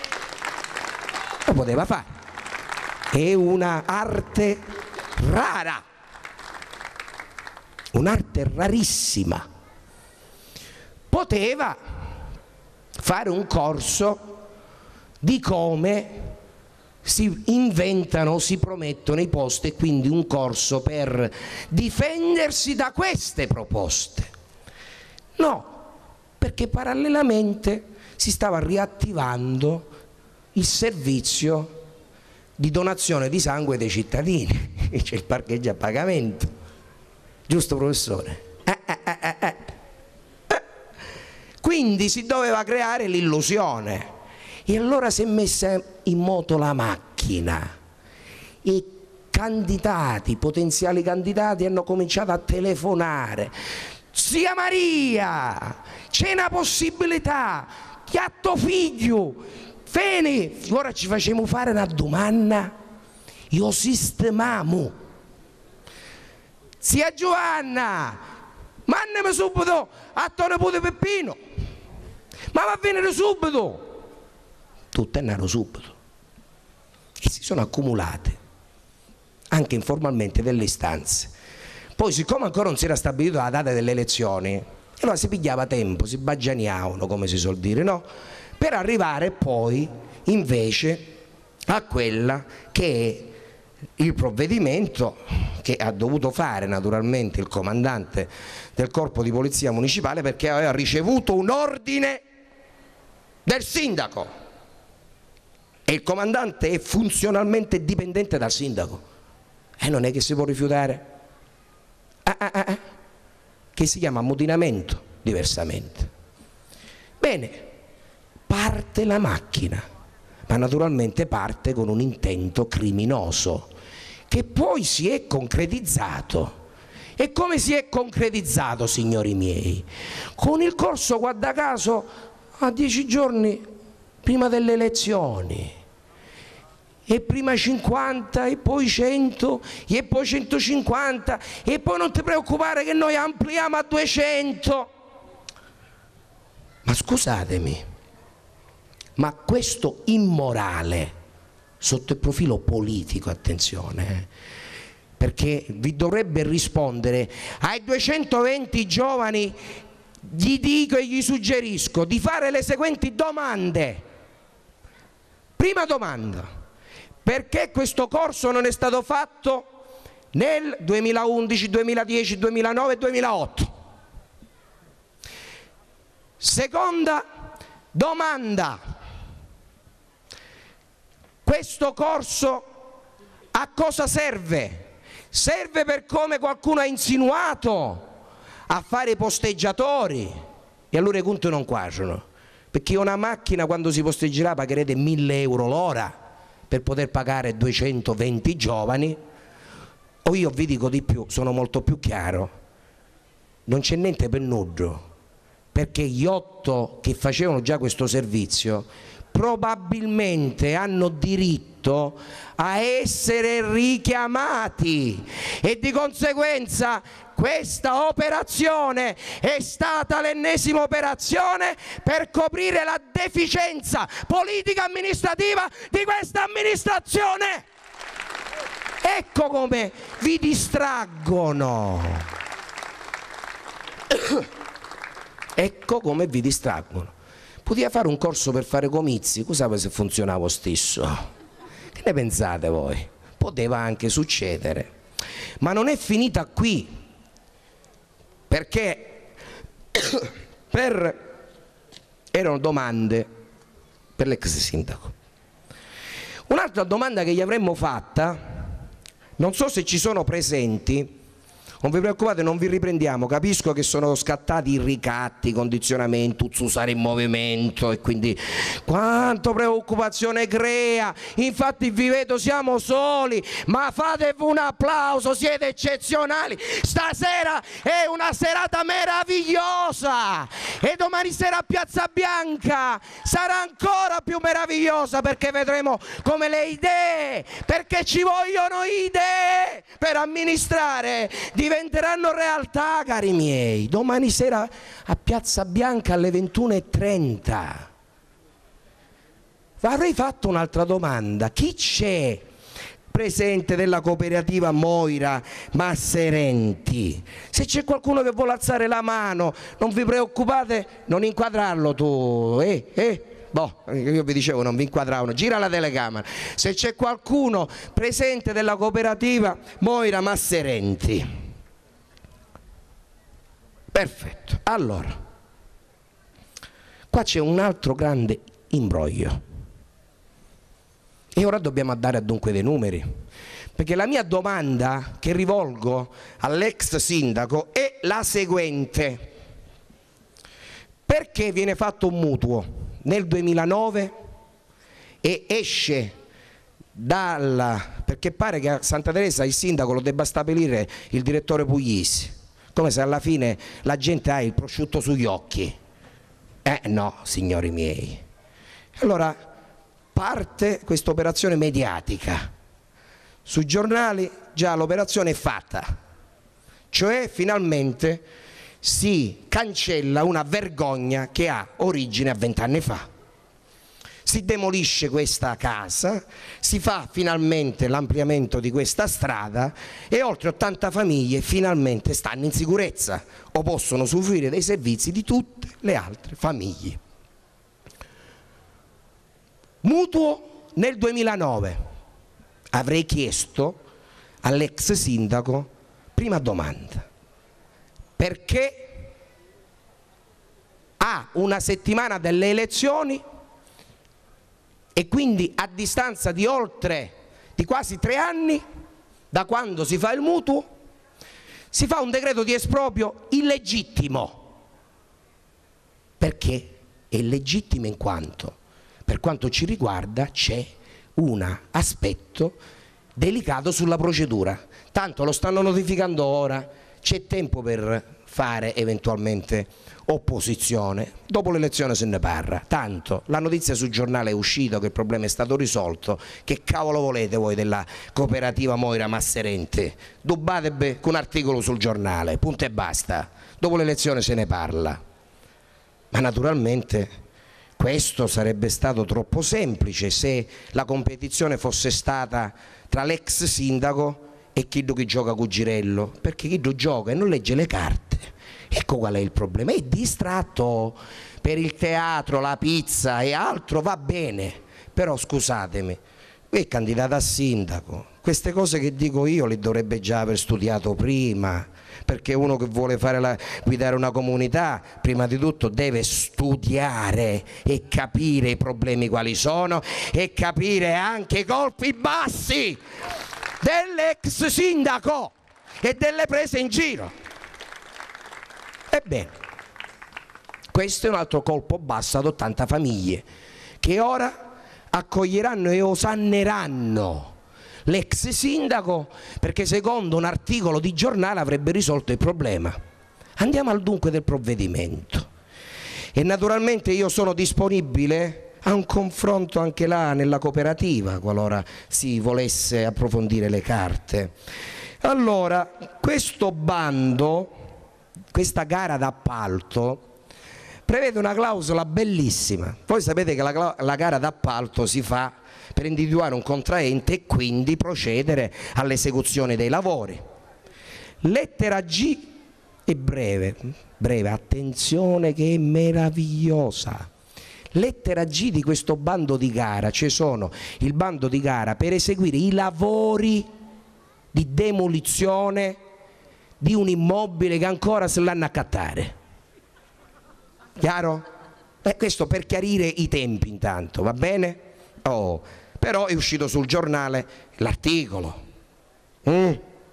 Lo poteva fare. È una arte rara, un'arte rarissima. Poteva fare un corso di come si inventano, si promettono i posti, e quindi un corso per difendersi da queste proposte. No, perché parallelamente si stava riattivando il servizio di donazione di sangue dei cittadini. C'è il parcheggio a pagamento, giusto professore? Eh, eh, eh, eh, eh. Quindi si doveva creare l'illusione. E allora si è messa in moto la macchina. I candidati, potenziali candidati, hanno cominciato a telefonare. Zia Maria, c'è una possibilità, chiatto figlio, vieni, ora ci facciamo fare una domanda, io sistemiamo. Zia Giovanna, mandami subito a tuo nipote Peppino, ma va a venire subito. Tutte andano subito e si sono accumulate anche informalmente delle istanze. Poi, siccome ancora non si era stabilita la data delle elezioni, allora si pigliava tempo, si baggianiavano, come si suol dire, no? Per arrivare poi invece a quella che è il provvedimento che ha dovuto fare naturalmente il comandante del corpo di polizia municipale, perché aveva ricevuto un ordine del sindaco. E il comandante è funzionalmente dipendente dal sindaco. E non è che si può rifiutare. Ah, ah, ah, che si chiama ammutinamento, diversamente. Bene, parte la macchina, ma naturalmente parte con un intento criminoso, che poi si è concretizzato. E come si è concretizzato, signori miei? Con il corso, guarda caso, a dieci giorni prima delle elezioni. E prima cinquanta, e poi cento, e poi centocinquanta, e poi non ti preoccupare che noi ampliamo a duecento. Ma scusatemi, ma questo immorale, sotto il profilo politico, attenzione, eh, perché vi dovrebbe rispondere ai duecentoventi giovani, gli dico e gli suggerisco di fare le seguenti domande. Prima domanda: perché questo corso non è stato fatto nel duemilaundici, duemiladieci, duemilanove e duemilaotto? Seconda domanda: questo corso a cosa serve? Serve per, come qualcuno ha insinuato, a fare i posteggiatori? E allora i conti non quadrano, perché una macchina quando si posteggerà pagherete mille euro l'ora per poter pagare duecentoventi giovani. O io vi dico di più, sono molto più chiaro, non c'è niente per nudo, perché gli otto che facevano già questo servizio probabilmente hanno diritto a essere richiamati, e di conseguenza questa operazione è stata l'ennesima operazione per coprire la deficienza politica amministrativa di questa amministrazione. Ecco come vi distraggono. Ecco come vi distraggono. Poteva fare un corso per fare comizi, cosa se funzionava stesso? Che ne pensate voi? Poteva anche succedere. Ma non è finita qui, perché per... erano domande per l'ex sindaco. Un'altra domanda che gli avremmo fatta, non so se ci sono presenti, non vi preoccupate, non vi riprendiamo, capisco che sono scattati i ricatti, i condizionamenti, usare in movimento e quindi quanto preoccupazione crea, infatti vi vedo siamo soli, ma fatevi un applauso, siete eccezionali, stasera è una serata meravigliosa e domani sera a Piazza Bianca sarà ancora più meravigliosa perché vedremo come le idee, perché ci vogliono idee per amministrare, diventeranno realtà, cari miei. Domani sera a Piazza Bianca alle ventuno e trenta. Avrei fatto un'altra domanda. Chi c'è presente della cooperativa Moira Masserenti? Se c'è qualcuno che vuole alzare la mano, non vi preoccupate, non inquadrarlo tu, eh, eh. Boh, io vi dicevo non vi inquadravano, gira la telecamera. Se c'è qualcuno presente della cooperativa Moira Masserenti. Perfetto, allora, qua c'è un altro grande imbroglio e ora dobbiamo andare a dunque dei numeri, perché la mia domanda che rivolgo all'ex sindaco è la seguente: perché viene fatto un mutuo nel duemilanove e esce dalla... perché pare che a Santa Teresa il sindaco lo debba stabilire il direttore Puglisi, come se alla fine la gente ha il prosciutto sugli occhi. Eh no, signori miei. Allora parte questa operazione mediatica. Sui giornali già l'operazione è fatta. Cioè finalmente si cancella una vergogna che ha origine a vent'anni fa. Si demolisce questa casa, si fa finalmente l'ampliamento di questa strada e oltre ottanta famiglie finalmente stanno in sicurezza o possono usufruire dei servizi di tutte le altre famiglie. Mutuo nel duemilanove. Avrei chiesto all'ex sindaco, prima domanda, perché a una settimana delle elezioni e quindi a distanza di oltre, di quasi tre anni, da quando si fa il mutuo, si fa un decreto di esproprio illegittimo. Perché è illegittimo in quanto, per quanto ci riguarda, c'è un aspetto delicato sulla procedura. Tanto lo stanno notificando ora, c'è tempo per fare eventualmente opposizione, dopo l'elezione se ne parla, tanto la notizia sul giornale è uscita che il problema è stato risolto, che cavolo volete voi della cooperativa Moira Masserenti? Dubate con un articolo sul giornale, punto e basta, dopo l'elezione se ne parla. Ma naturalmente questo sarebbe stato troppo semplice se la competizione fosse stata tra l'ex sindaco e chi che gioca con Girello, perché chi gioca e non legge le carte. Ecco qual è il problema, è distratto per il teatro, la pizza e altro, va bene, però scusatemi, lui è candidato a sindaco, queste cose che dico io le dovrebbe già aver studiato prima, perché uno che vuole fare la, guidare una comunità prima di tutto deve studiare e capire i problemi quali sono e capire anche i colpi bassi dell'ex sindaco e delle prese in giro. Ebbene, questo è un altro colpo basso ad ottanta famiglie che ora accoglieranno e osanneranno l'ex sindaco perché secondo un articolo di giornale avrebbe risolto il problema. Andiamo al dunque del provvedimento e naturalmente io sono disponibile a un confronto anche là nella cooperativa qualora si volesse approfondire le carte. Allora, questo bando, questa gara d'appalto prevede una clausola bellissima. Voi sapete che la, la gara d'appalto si fa per individuare un contraente e quindi procedere all'esecuzione dei lavori. Lettera G è breve, breve, attenzione che è meravigliosa. Lettera G di questo bando di gara, ci sono il bando di gara per eseguire i lavori di demolizione di un immobile che ancora se l'hanno a accattare. Chiaro? Eh, questo per chiarire i tempi intanto, va bene? Oh, però è uscito sul giornale l'articolo. Mm.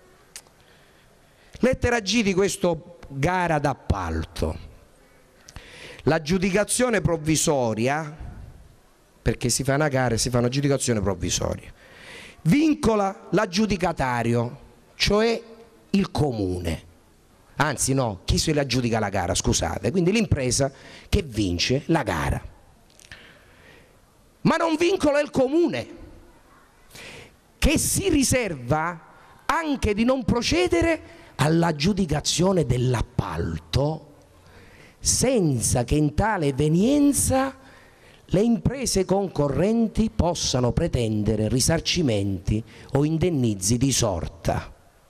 Lettera G di questo gara d'appalto. L'aggiudicazione provvisoria, perché si fa una gara e si fa un'aggiudicazione provvisoria, vincola l'aggiudicatario, cioè il comune, anzi no, chi se la aggiudica la gara, scusate, quindi l'impresa che vince la gara. Ma non vincola il comune, che si riserva anche di non procedere all'aggiudicazione dell'appalto senza che in tale evenienza le imprese concorrenti possano pretendere risarcimenti o indennizi di sorta.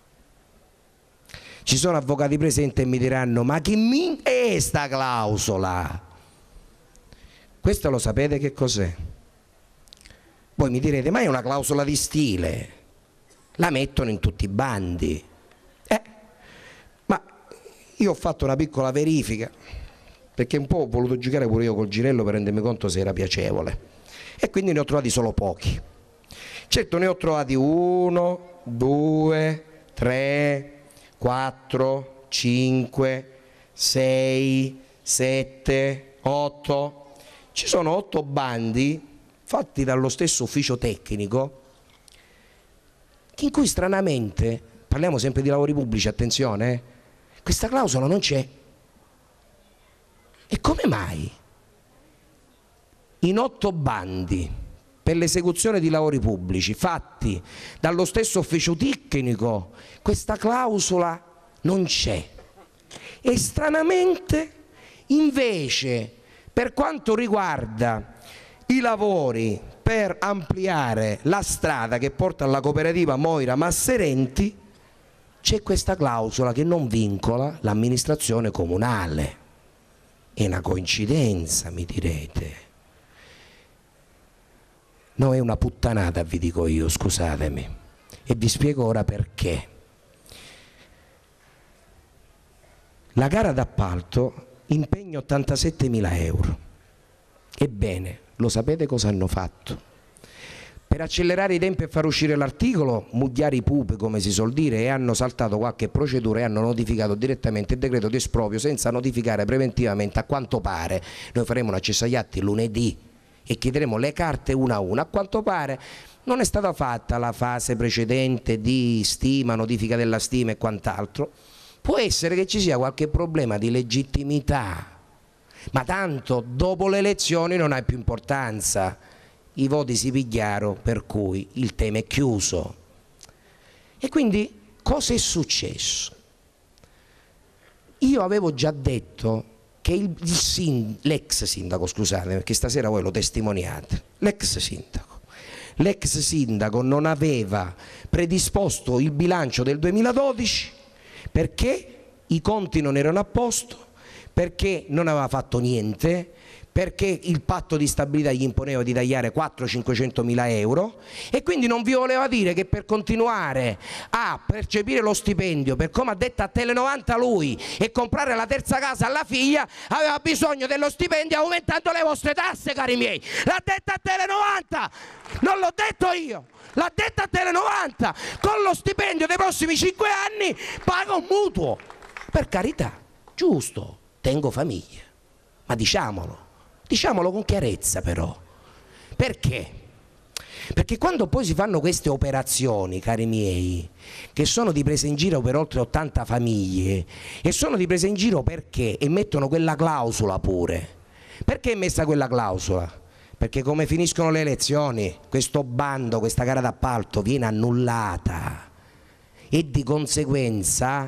Ci sono avvocati presenti e mi diranno: ma che min è sta clausola? Questo lo sapete che cos'è? Voi mi direte: ma è una clausola di stile, la mettono in tutti i bandi. Eh, ma io ho fatto una piccola verifica, perché un po' ho voluto giocare pure io col girello per rendermi conto se era piacevole, e quindi ne ho trovati solo pochi. Certo, ne ho trovati uno, due, tre, quattro, cinque, sei, sette, otto. Ci sono otto bandi fatti dallo stesso ufficio tecnico in cui stranamente, parliamo sempre di lavori pubblici, attenzione, eh, questa clausola non c'è. E come mai in otto bandi per l'esecuzione di lavori pubblici fatti dallo stesso ufficio tecnico questa clausola non c'è? E stranamente invece per quanto riguarda i lavori per ampliare la strada che porta alla cooperativa Moira Masserenti c'è questa clausola che non vincola l'amministrazione comunale. È una coincidenza, mi direte. No, è una puttanata, vi dico io, scusatemi. E vi spiego ora perché. La gara d'appalto impegna ottantasettemila euro. Ebbene, lo sapete cosa hanno fatto? Per accelerare i tempi e far uscire l'articolo, mugliare i pupi, come si suol dire, e hanno saltato qualche procedura e hanno notificato direttamente il decreto di esproprio senza notificare preventivamente, a quanto pare. Noi faremo un accesso agli atti lunedì e chiederemo le carte una a una. A quanto pare non è stata fatta la fase precedente di stima, notifica della stima e quant'altro. Può essere che ci sia qualche problema di legittimità, ma tanto dopo le elezioni non ha più importanza. I voti si pigliarono, per cui il tema è chiuso. E quindi cosa è successo? Io avevo già detto che il, il sind, l'ex sindaco, scusate, perché stasera voi lo testimoniate, l'ex sindaco, l'ex sindaco non aveva predisposto il bilancio del duemiladodici perché i conti non erano a posto, perché non aveva fatto niente, perché il patto di stabilità gli imponeva di tagliare quattrocento-cinquecentomila euro e quindi non vi voleva dire che per continuare a percepire lo stipendio, per come ha detto a Tele novanta lui, e comprare la terza casa alla figlia, aveva bisogno dello stipendio aumentando le vostre tasse, cari miei. L'ha detto a Tele novanta, non l'ho detto io, l'ha detto a Tele novanta. Con lo stipendio dei prossimi cinque anni pago un mutuo. Per carità, giusto, tengo famiglia, ma diciamolo. Diciamolo con chiarezza però. Perché? Perché quando poi si fanno queste operazioni, cari miei, che sono di presa in giro per oltre ottanta famiglie, e sono di presa in giro perché? E mettono quella clausola pure. Perché è messa quella clausola? Perché come finiscono le elezioni, questo bando, questa gara d'appalto viene annullata e di conseguenza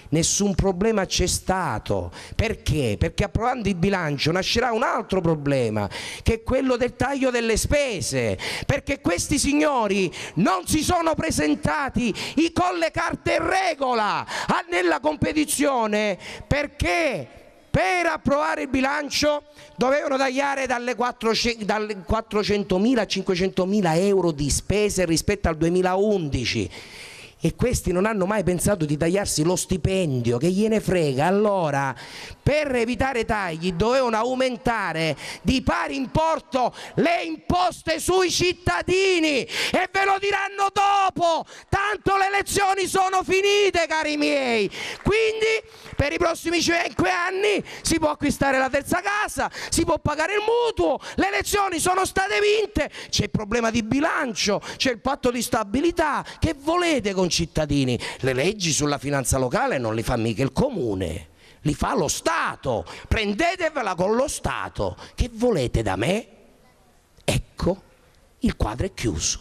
nessun problema c'è stato. Perché? Perché approvando il bilancio nascerà un altro problema, che è quello del taglio delle spese, perché questi signori non si sono presentati con le carte in regola nella competizione, perché per approvare il bilancio dovevano tagliare dalle quattrocentomila a cinquecentomila euro di spese rispetto al duemilaundici, e questi non hanno mai pensato di tagliarsi lo stipendio, che gliene frega. Allora, per evitare tagli dovevano aumentare di pari importo le imposte sui cittadini, e ve lo diranno dopo, tanto le elezioni sono finite, cari miei. Quindi per i prossimi cinque anni si può acquistare la terza casa, si può pagare il mutuo, le elezioni sono state vinte, c'è il problema di bilancio, c'è il patto di stabilità. Che volete con cittadini? Le leggi sulla finanza locale non li fa mica il comune, li fa lo Stato. Prendetevela con lo Stato. Che volete da me? Ecco, il quadro è chiuso,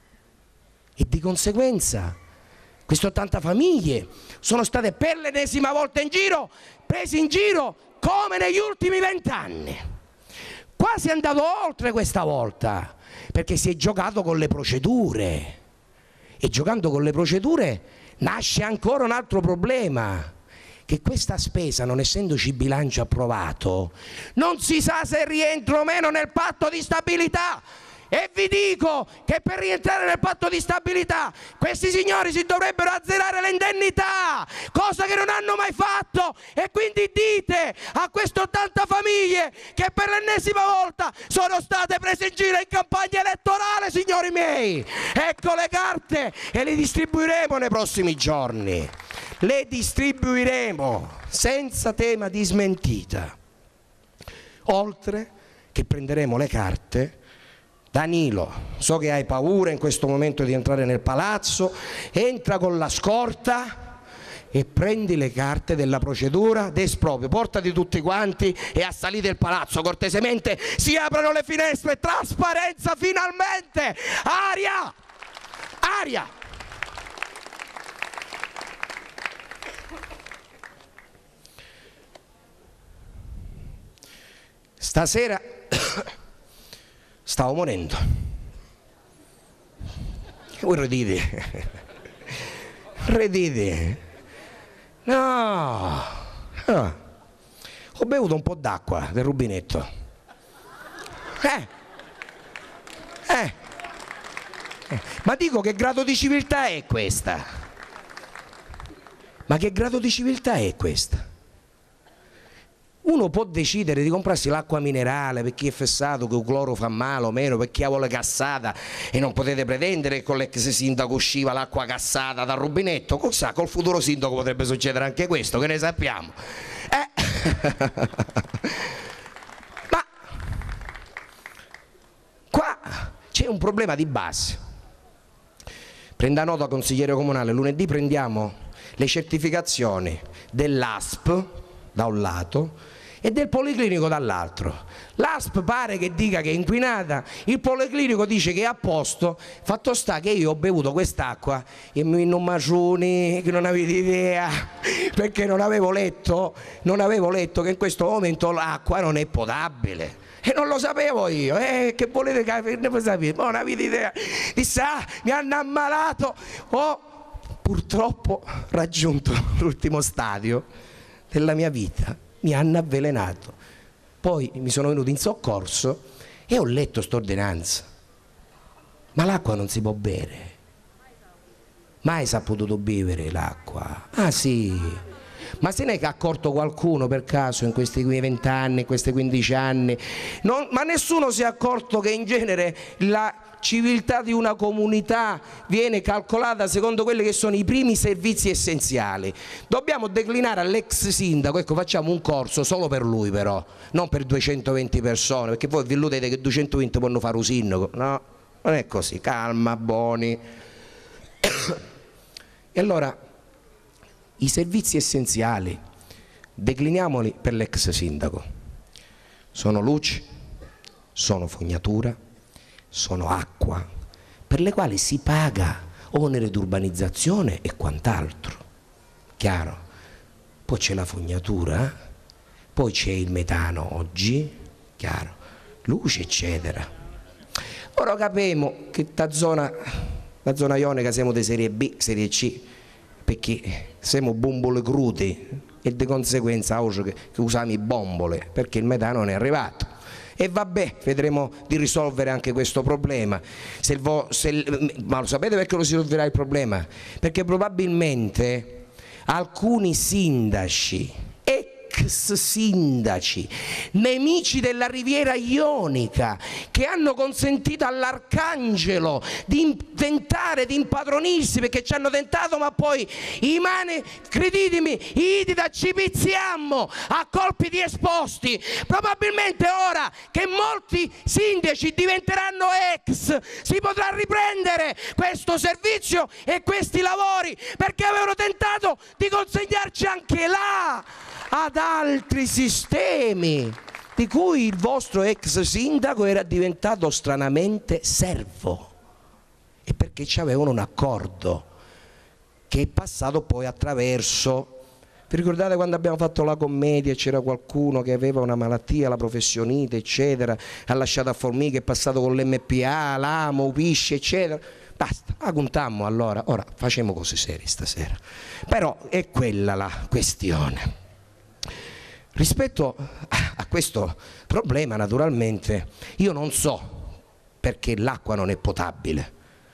e di conseguenza queste ottanta famiglie sono state per l'ennesima volta in giro, prese in giro come negli ultimi vent'anni. Qua si è andato oltre questa volta, perché si è giocato con le procedure, e giocando con le procedure nasce ancora un altro problema, che questa spesa, non essendoci bilancio approvato, non si sa se rientra o meno nel patto di stabilità. E vi dico che per rientrare nel patto di stabilità questi signori si dovrebbero azzerare le indennità, cosa che non hanno mai fatto. E quindi dite a queste ottanta famiglie che per l'ennesima volta sono state prese in giro in campagna elettorale, signori miei. Ecco le carte, e le distribuiremo nei prossimi giorni, le distribuiremo senza tema di smentita. Oltre che prenderemo le carte. Danilo, so che hai paura in questo momento di entrare nel palazzo, entra con la scorta e prendi le carte della procedura d'esproprio, portati tutti quanti e assalite il palazzo, cortesemente si aprono le finestre, trasparenza finalmente, aria, aria. Stasera stavo morendo. Voi ridete? Ridete? No. Ah. Ho bevuto un po' d'acqua del rubinetto. Eh. Eh. Eh. Ma dico, che grado di civiltà è questa? Ma che grado di civiltà è questa? Uno può decidere di comprarsi l'acqua minerale per chi è fessato, che il cloro fa male o meno, per chi ha vuole cassata, e non potete pretendere che con l'ex sindaco usciva l'acqua cassata dal rubinetto. Cosa? Col futuro sindaco potrebbe succedere anche questo, che ne sappiamo. Eh. Ma qua c'è un problema di base. Prenda nota, consigliere comunale, lunedì prendiamo le certificazioni dell'A S P da un lato e del Policlinico dall'altro. L'A S P pare che dica che è inquinata, il Policlinico dice che è a posto. Fatto sta che io ho bevuto quest'acqua e mi non maciuni, che non avete idea, perché non avevo letto, non avevo letto che in questo momento l'acqua non è potabile. E non lo sapevo io, eh, che volete che ne sapere? Non avete idea. Disse, ah, mi hanno ammalato. Ho purtroppo raggiunto l'ultimo stadio della mia vita, mi hanno avvelenato. Poi mi sono venuto in soccorso e ho letto st'ordinanza. Ma l'acqua non si può bere. Mai si è potuto bere l'acqua. Ah sì. Ma se ne è accorto qualcuno per caso in questi vent'anni, in questi quindici anni? Non, ma nessuno si è accorto che in genere la civiltà di una comunità viene calcolata secondo quelli che sono i primi servizi essenziali. Dobbiamo declinare all'ex sindaco, ecco, facciamo un corso solo per lui, però non per duecentoventi persone, perché voi vi illudete che duecentoventi possono fare un sindaco. No, non è così. Calma, buoni. E allora i servizi essenziali decliniamoli per l'ex sindaco. Sono luci, sono fognatura, sono acqua, per le quali si paga onere d'urbanizzazione e quant'altro. Chiaro? poi c'è la fognatura, poi c'è il metano oggi, chiaro, luce eccetera. Ora capiamo che la zona, la zona ionica siamo di serie B, serie C, perché siamo bombole crudi e di conseguenza che, che usiamo i bombole, perché il metano non è arrivato. E vabbè, vedremo di risolvere anche questo problema. Se il se il, ma lo sapete perché lo si risolverà il problema? Perché probabilmente alcuni sindaci, ex sindaci, nemici della Riviera Ionica, che hanno consentito all'Arcangelo di tentare di impadronirsi, perché ci hanno tentato, ma poi i mani, credetemi, i da ci pizziammo a colpi di esposti. Probabilmente ora che molti sindaci diventeranno ex, si potrà riprendere questo servizio e questi lavori, perché avevano tentato di consegnarci anche là ad altri sistemi di cui il vostro ex sindaco era diventato stranamente servo, e perché ci avevano un accordo che è passato poi attraverso, vi ricordate quando abbiamo fatto la commedia e c'era qualcuno che aveva una malattia, la professionite eccetera, ha lasciato a formiche, è passato con l'M P A, l'Amo, Upisci eccetera. Basta, la contammo allora, ora facciamo cose serie stasera, però è quella la questione. Rispetto a questo problema, naturalmente, io non so perché l'acqua non è potabile.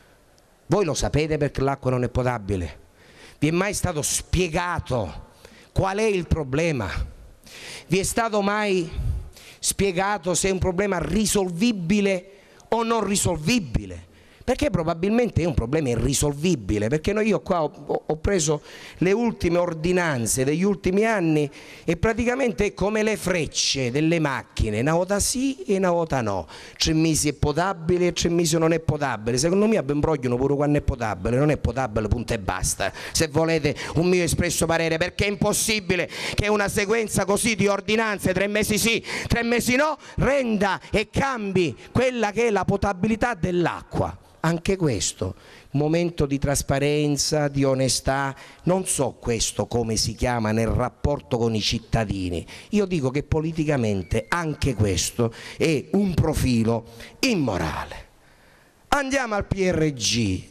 Voi lo sapete perché l'acqua non è potabile? Vi è mai stato spiegato qual è il problema? Vi è stato mai spiegato se è un problema risolvibile o non risolvibile? Perché probabilmente è un problema irrisolvibile, perché noi io qua ho, ho preso le ultime ordinanze degli ultimi anni e praticamente è come le frecce delle macchine, una volta sì e una volta no, tre mesi è potabile e tre mesi non è potabile. Secondo me abbembrogliano pure quando è potabile, non è potabile punto e basta, se volete un mio espresso parere, perché è impossibile che una sequenza così di ordinanze, tre mesi sì, tre mesi no, renda e cambi quella che è la potabilità dell'acqua. Anche questo, momento di trasparenza, di onestà, non so questo come si chiama nel rapporto con i cittadini. Io dico che politicamente anche questo è un profilo immorale. Andiamo al P R G.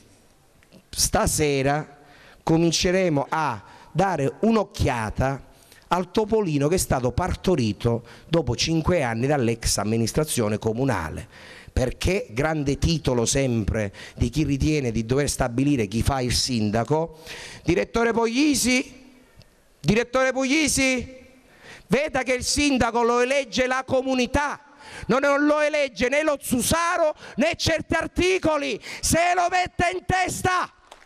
Stasera cominceremo a dare un'occhiata al topolino che è stato partorito dopo cinque anni dall'ex amministrazione comunale. Perché, grande titolo sempre di chi ritiene di dover stabilire chi fa il sindaco, direttore Puglisi, direttore Puglisi, veda che il sindaco lo elegge la comunità, non lo elegge né lo Zusaro né certi articoli, se lo mette in testa.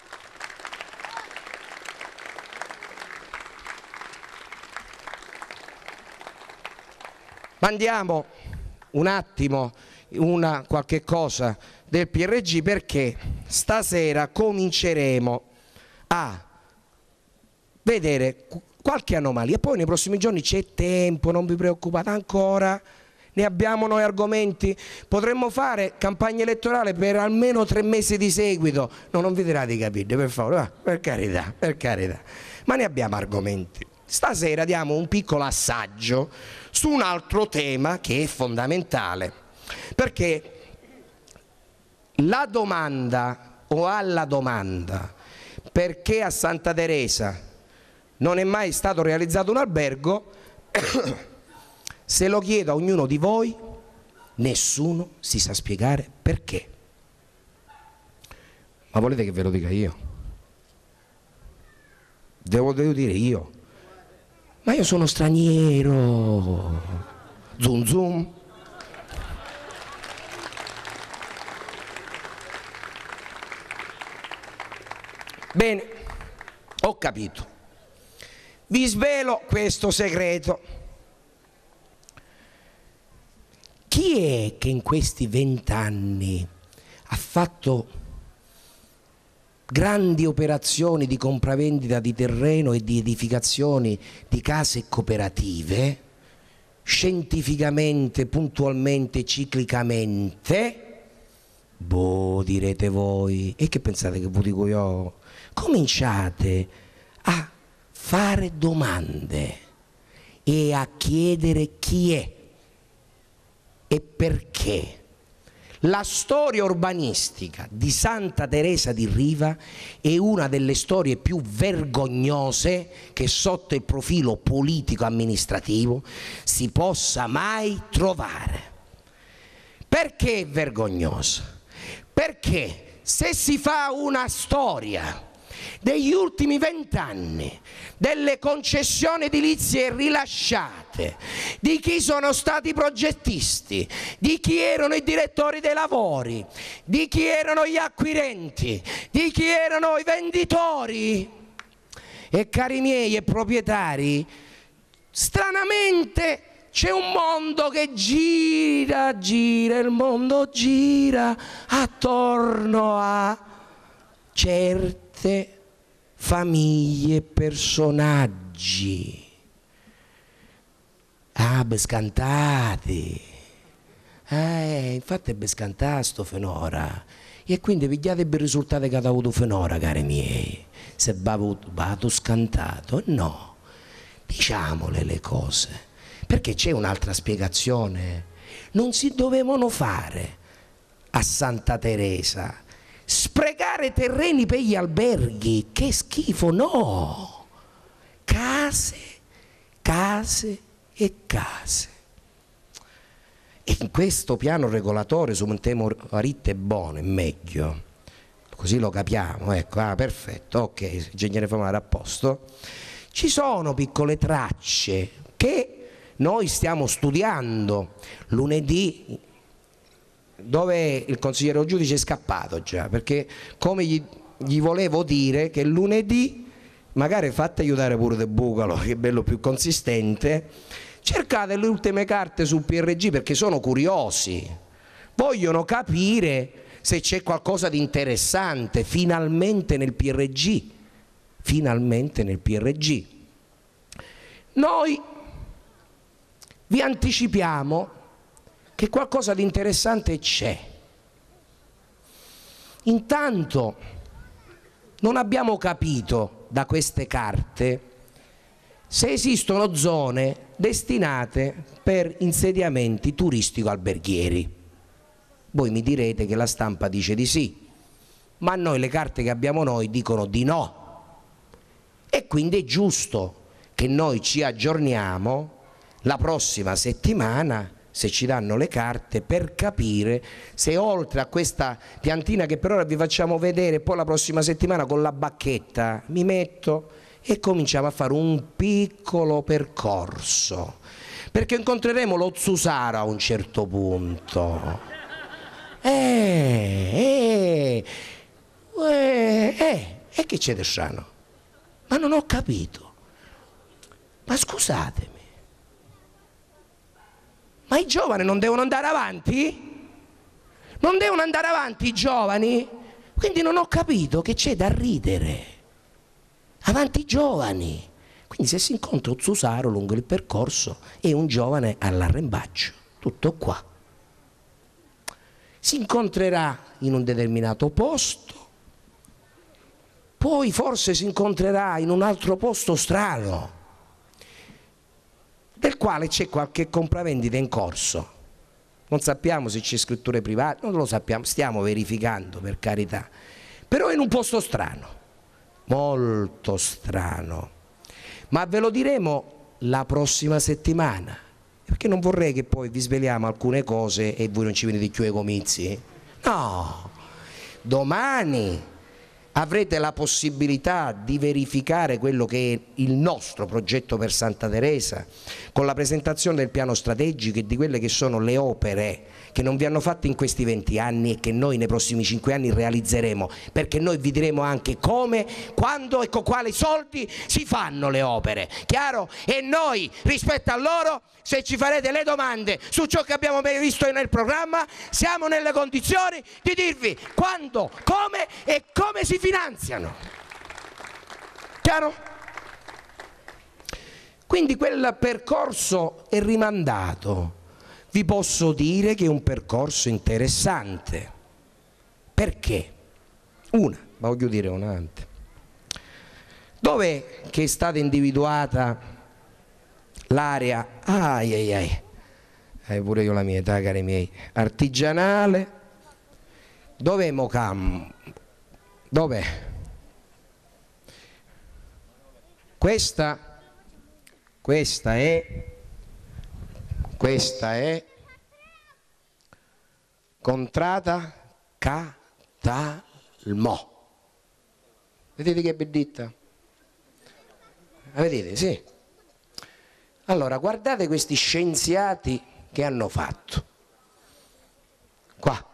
Andiamo un attimo una qualche cosa del P R G, perché stasera cominceremo a vedere qualche anomalia, poi nei prossimi giorni c'è tempo, non vi preoccupate ancora, ne abbiamo noi argomenti, potremmo fare campagna elettorale per almeno tre mesi di seguito. No, non vi dirà di capire, per favore, va, per carità, per carità, ma ne abbiamo argomenti. Stasera diamo un piccolo assaggio su un altro tema che è fondamentale, perché la domanda o alla domanda perché a Santa Teresa non è mai stato realizzato un albergo, se lo chiedo a ognuno di voi, nessuno si sa spiegare perché. Ma volete che ve lo dica io? Devo, devo dire io? Ma io sono straniero. Zoom zoom. Bene, ho capito. Vi svelo questo segreto. Chi è che in questi vent'anni ha fatto grandi operazioni di compravendita di terreno e di edificazioni di case cooperative, scientificamente, puntualmente, ciclicamente? Boh, direte voi. E che pensate che vi dico io? Cominciate a fare domande e a chiedere chi è e perché. La storia urbanistica di Santa Teresa di Riva è una delle storie più vergognose che sotto il profilo politico-amministrativo si possa mai trovare. Perché è vergognosa? Perché se si fa una storia degli ultimi vent'anni, delle concessioni edilizie rilasciate, di chi sono stati i progettisti, di chi erano i direttori dei lavori, di chi erano gli acquirenti, di chi erano i venditori, e cari miei e proprietari, stranamente c'è un mondo che gira, gira, il mondo gira attorno a certe famiglie e personaggi. Ah, bescantati. Eh, infatti è bescantato sto finora. E quindi pigliate il risultato che ha avuto finora, cari miei. Se va avuto scantato, no. Diciamole le cose. Perché c'è un'altra spiegazione. Non si dovevano fare a Santa Teresa sprecare terreni per gli alberghi, che schifo, no, case, case e case. E in questo piano regolatore su un tema aritte buono è meglio, così lo capiamo, ecco, ah, perfetto, ok, ingegnere Famara a posto. Ci sono piccole tracce che noi stiamo studiando. Lunedì, dove il consigliere giudice è scappato già, perché come gli, gli volevo dire che lunedì magari fate aiutare pure De Bucalo, che è bello più consistente, cercate le ultime carte sul P R G, perché sono curiosi, vogliono capire se c'è qualcosa di interessante finalmente nel P R G, finalmente nel P R G. Noi vi anticipiamo che qualcosa di interessante c'è. Intanto non abbiamo capito da queste carte se esistono zone destinate per insediamenti turistico-alberghieri. Voi mi direte che la stampa dice di sì, ma noi le carte che abbiamo noi dicono di no. E quindi è giusto che noi ci aggiorniamo la prossima settimana, se ci danno le carte, per capire se oltre a questa piantina che per ora vi facciamo vedere, poi la prossima settimana con la bacchetta mi metto e cominciamo a fare un piccolo percorso, perché incontreremo lo Zusara a un certo punto. Eh, eh, eh, eh, e che c'è di strano? Ma non ho capito. Ma scusatemi, ma i giovani non devono andare avanti? Non devono andare avanti i giovani? Quindi non ho capito che c'è da ridere. Avanti i giovani. Quindi se si incontra un Zusaro lungo il percorso e un giovane all'arrembaggio, tutto qua. Si incontrerà in un determinato posto, poi forse si incontrerà in un altro posto strano, del quale c'è qualche compravendita in corso. Non sappiamo se c'è scritture private, non lo sappiamo, stiamo verificando, per carità. Però è in un posto strano, molto strano. Ma ve lo diremo la prossima settimana, perché non vorrei che poi vi sveliamo alcune cose e voi non ci venite più ai comizi. No, domani avrete la possibilità di verificare quello che è il nostro progetto per Santa Teresa, con la presentazione del piano strategico e di quelle che sono le opere che non vi hanno fatto in questi venti anni e che noi nei prossimi cinque anni realizzeremo, perché noi vi diremo anche come, quando e con quali soldi si fanno le opere, chiaro? E noi rispetto a loro, se ci farete le domande su ciò che abbiamo visto nel programma, siamo nelle condizioni di dirvi quando, come e come si finanziano, chiaro? Quindi quel percorso è rimandato. Vi posso dire che è un percorso interessante. Perché? Una, ma voglio dire una anche. Dov'è che è stata individuata l'area, ai ai ai, eh, pure io la mia età, cari miei, artigianale? Dov'è Mocam? Dov'è? Questa, questa è, questa è Contrada Catalmo. Vedete che bellita? La vedete? Sì. Allora, guardate questi scienziati che hanno fatto. Qua.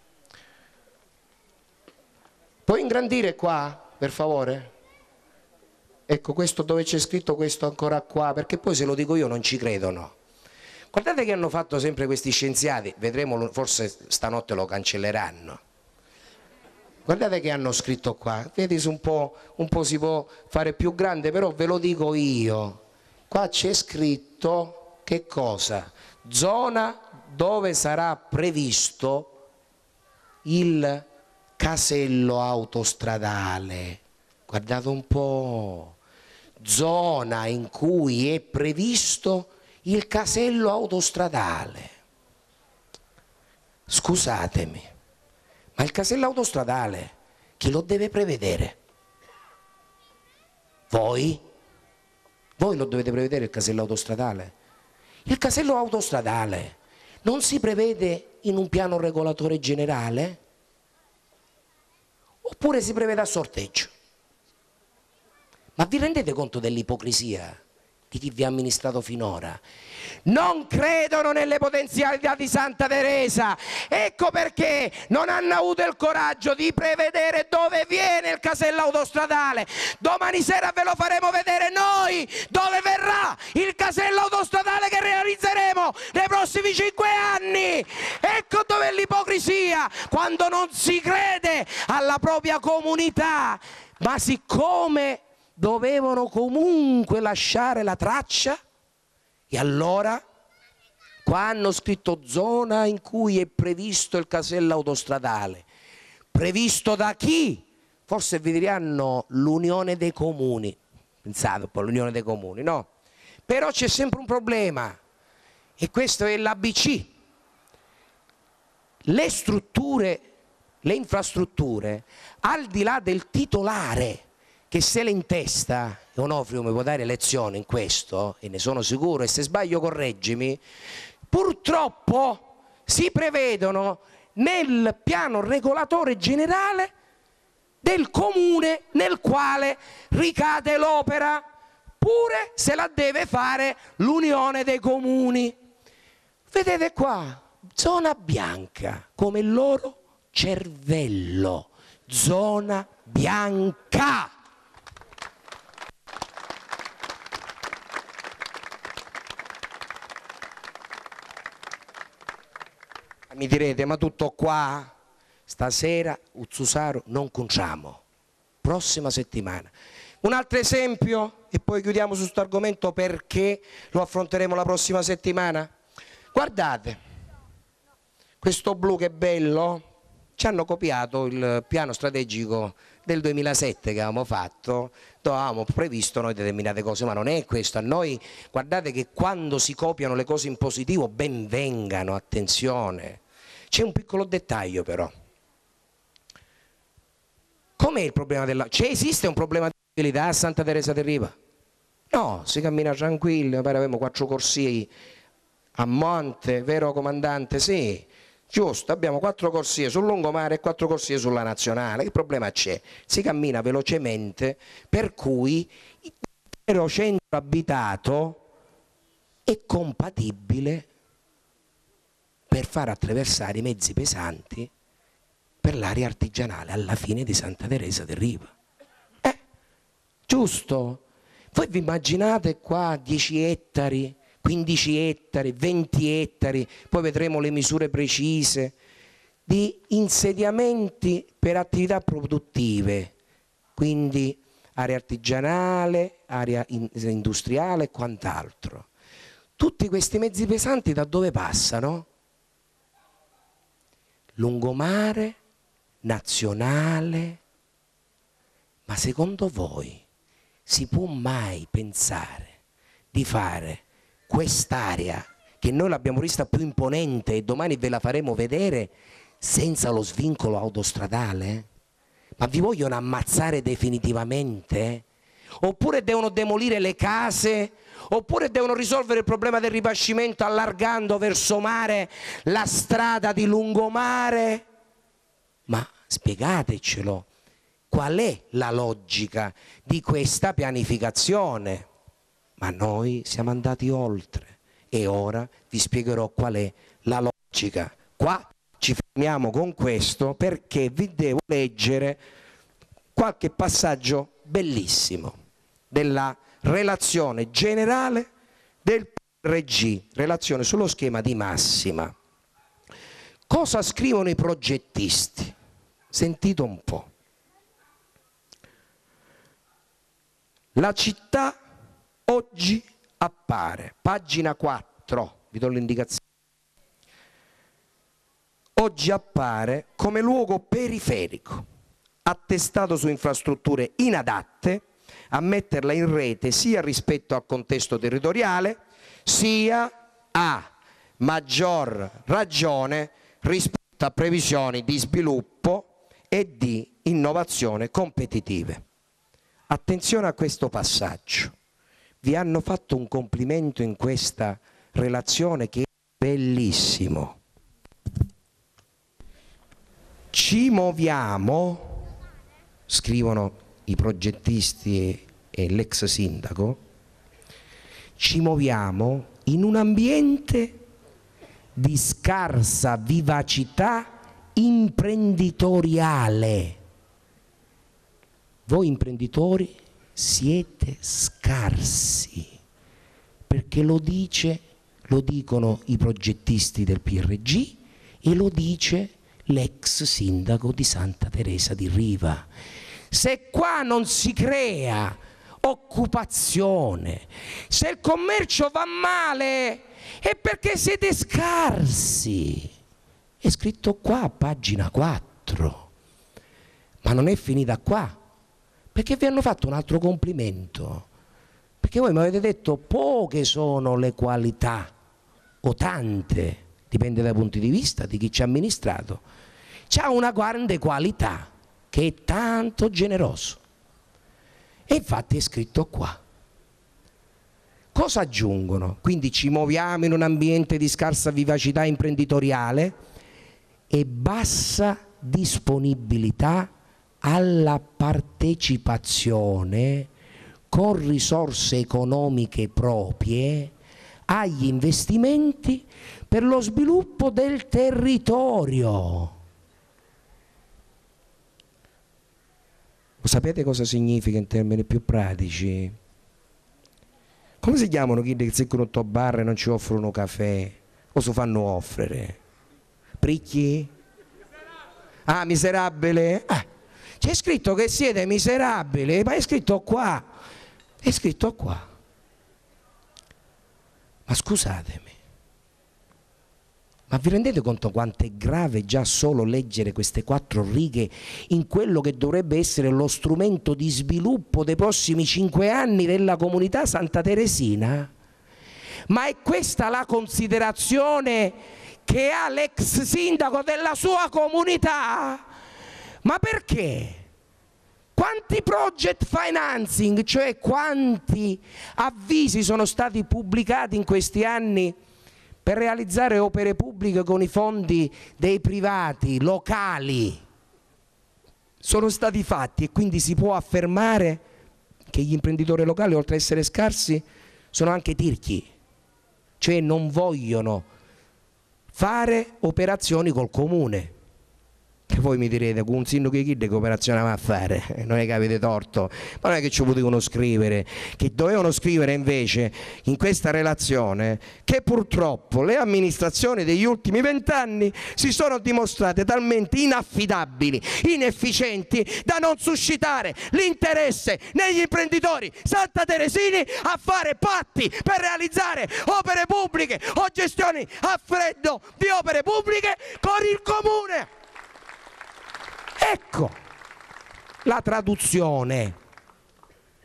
Puoi ingrandire qua, per favore? Ecco, questo dove c'è scritto questo ancora qua, perché poi se lo dico io non ci credono. Guardate che hanno fatto sempre questi scienziati, vedremo, forse stanotte lo cancelleranno. Guardate che hanno scritto qua, vedi se un po', un po' si può fare più grande, però ve lo dico io. Qua c'è scritto che cosa? Zona dove sarà previsto il casello autostradale. Guardate un po'. Zona in cui è previsto il casello autostradale. Scusatemi, ma il casello autostradale chi lo deve prevedere? Voi? Voi lo dovete prevedere il casello autostradale? Il casello autostradale non si prevede in un piano regolatore generale? Oppure si prevede a sorteggio? Ma vi rendete conto dell'ipocrisia di chi vi ha amministrato finora? Non credono nelle potenzialità di Santa Teresa, ecco perché non hanno avuto il coraggio di prevedere dove viene il casello autostradale. Domani sera ve lo faremo vedere noi dove verrà il casello autostradale che realizzeremo nei prossimi cinque anni. Ecco dove è l'ipocrisia, quando non si crede alla propria comunità, ma siccome dovevano comunque lasciare la traccia, e allora qua hanno scritto zona in cui è previsto il casello autostradale. Previsto da chi? Forse vi diranno l'Unione dei Comuni. Pensate un po' all'Unione dei Comuni, no? Però c'è sempre un problema, e questo è l'A B C. Le strutture, le infrastrutture, al di là del titolare che se le intesta, e Onofrio mi può dare lezione in questo, e ne sono sicuro, e se sbaglio correggimi, purtroppo si prevedono nel piano regolatore generale del comune nel quale ricade l'opera, pure se la deve fare l'Unione dei Comuni. Vedete qua, zona bianca, come il loro cervello, zona bianca. Mi direte, ma tutto qua? Stasera, Uzzusaru, non conciamo. Prossima settimana. Un altro esempio, e poi chiudiamo su questo argomento perché lo affronteremo la prossima settimana. Guardate, questo blu che bello, ci hanno copiato il piano strategico del duemilasette che avevamo fatto, dove avevamo previsto noi determinate cose, ma non è questo. A noi, guardate che quando si copiano le cose in positivo, ben vengano, attenzione. C'è un piccolo dettaglio però. Com'è il problema della... C'è, esiste un problema di mobilità a Santa Teresa del Riva? No, si cammina tranquillo, abbiamo quattro corsie a monte, vero comandante? Sì, giusto, abbiamo quattro corsie sul lungomare e quattro corsie sulla nazionale. Che problema c'è? Si cammina velocemente, per cui l'intero centro abitato è compatibile per far attraversare i mezzi pesanti per l'area artigianale alla fine di Santa Teresa del Riva. Eh, giusto? Voi vi immaginate qua dieci ettari, quindici ettari, venti ettari, poi vedremo le misure precise, di insediamenti per attività produttive, quindi area artigianale, area industriale e quant'altro. Tutti questi mezzi pesanti da dove passano? Lungomare, nazionale. Ma secondo voi si può mai pensare di fare quest'area, che noi l'abbiamo vista più imponente e domani ve la faremo vedere, senza lo svincolo autostradale? Ma vi vogliono ammazzare definitivamente? Oppure devono demolire le case? Oppure devono risolvere il problema del ripascimento allargando verso mare la strada di lungomare? Ma spiegatecelo, qual è la logica di questa pianificazione? Ma noi siamo andati oltre e ora vi spiegherò qual è la logica. Qua ci fermiamo con questo perché vi devo leggere qualche passaggio bellissimo della relazione generale del P R G, relazione sullo schema di massima. Cosa scrivono i progettisti? Sentite un po'. La città oggi appare, pagina quattro, vi do l'indicazione. Oggi appare come luogo periferico, attestato su infrastrutture inadatte a metterla in rete sia rispetto al contesto territoriale, sia a maggior ragione rispetto a previsioni di sviluppo e di innovazione competitive. Attenzione a questo passaggio. Vi hanno fatto un complimento in questa relazione che è bellissimo. Ci muoviamo, scrivono i progettisti e l'ex sindaco, ci muoviamo in un ambiente di scarsa vivacità imprenditoriale. Voi imprenditori siete scarsi, perché lo dice, lo dicono i progettisti del P R G e lo dice l'ex sindaco di Santa Teresa di Riva. Se qua non si crea occupazione, se il commercio va male, è perché siete scarsi. È scritto qua a pagina quattro. Ma non è finita qua, perché vi hanno fatto un altro complimento, perché voi mi avete detto poche sono le qualità, o tante, dipende dai punti di vista di chi ci ha amministrato. C'ha una grande qualità, che è tanto generoso. E infatti è scritto qua. Cosa aggiungono? Quindi ci muoviamo in un ambiente di scarsa vivacità imprenditoriale e bassa disponibilità alla partecipazione con risorse economiche proprie agli investimenti per lo sviluppo del territorio. Sapete cosa significa in termini più pratici? Come si chiamano chi che seccono otto barre e non ci offrono caffè o si fanno offrire? Pricchi? Ah, miserabile? Ah, c'è scritto che siete miserabili, ma è scritto qua, è scritto qua. Ma scusatemi, ma vi rendete conto quanto è grave già solo leggere queste quattro righe in quello che dovrebbe essere lo strumento di sviluppo dei prossimi cinque anni della comunità santa teresina? Ma è questa la considerazione che ha l'ex sindaco della sua comunità? Ma perché? Quanti project financing, cioè quanti avvisi sono stati pubblicati in questi anni per realizzare opere pubbliche con i fondi dei privati locali, sono stati fatti? E quindi si può affermare che gli imprenditori locali, oltre ad essere scarsi, sono anche tirchi, cioè non vogliono fare operazioni col comune. Che voi mi direte, con un sindaco di che operazione va a fare? Non è che avete torto, ma non è che ci potevano scrivere, che dovevano scrivere invece in questa relazione che purtroppo le amministrazioni degli ultimi vent'anni si sono dimostrate talmente inaffidabili, inefficienti, da non suscitare l'interesse negli imprenditori santateresini a fare patti per realizzare opere pubbliche o gestioni a freddo di opere pubbliche con il comune. Ecco la traduzione.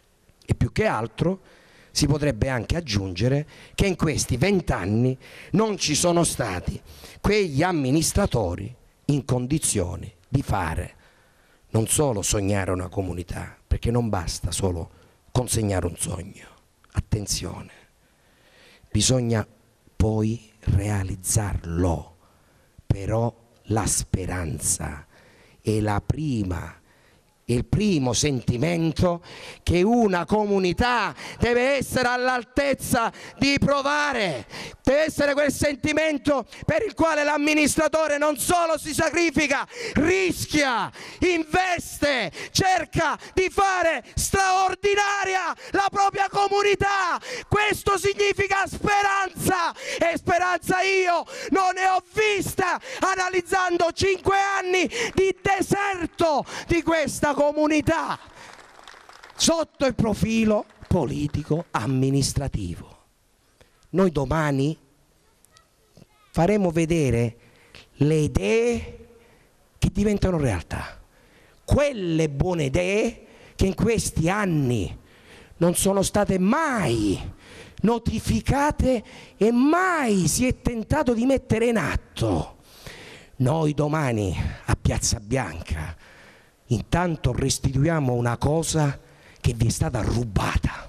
E più che altro si potrebbe anche aggiungere che in questi vent'anni non ci sono stati quegli amministratori in condizioni di fare, non solo sognare una comunità, perché non basta solo consegnare un sogno, attenzione, bisogna poi realizzarlo, però la speranza è la prima, il primo sentimento che una comunità deve essere all'altezza di provare, deve essere quel sentimento per il quale l'amministratore non solo si sacrifica, rischia, investe, cerca di fare straordinaria la propria comunità. Questo significa speranza, e speranza io non ne ho vista analizzando cinque anni di deserto di questa comunità sotto il profilo politico amministrativo. Noi domani faremo vedere le idee che diventano realtà, quelle buone idee che in questi anni non sono state mai notificate e mai si è tentato di mettere in atto. Noi domani a Piazza Bianca intanto restituiamo una cosa che vi è stata rubata: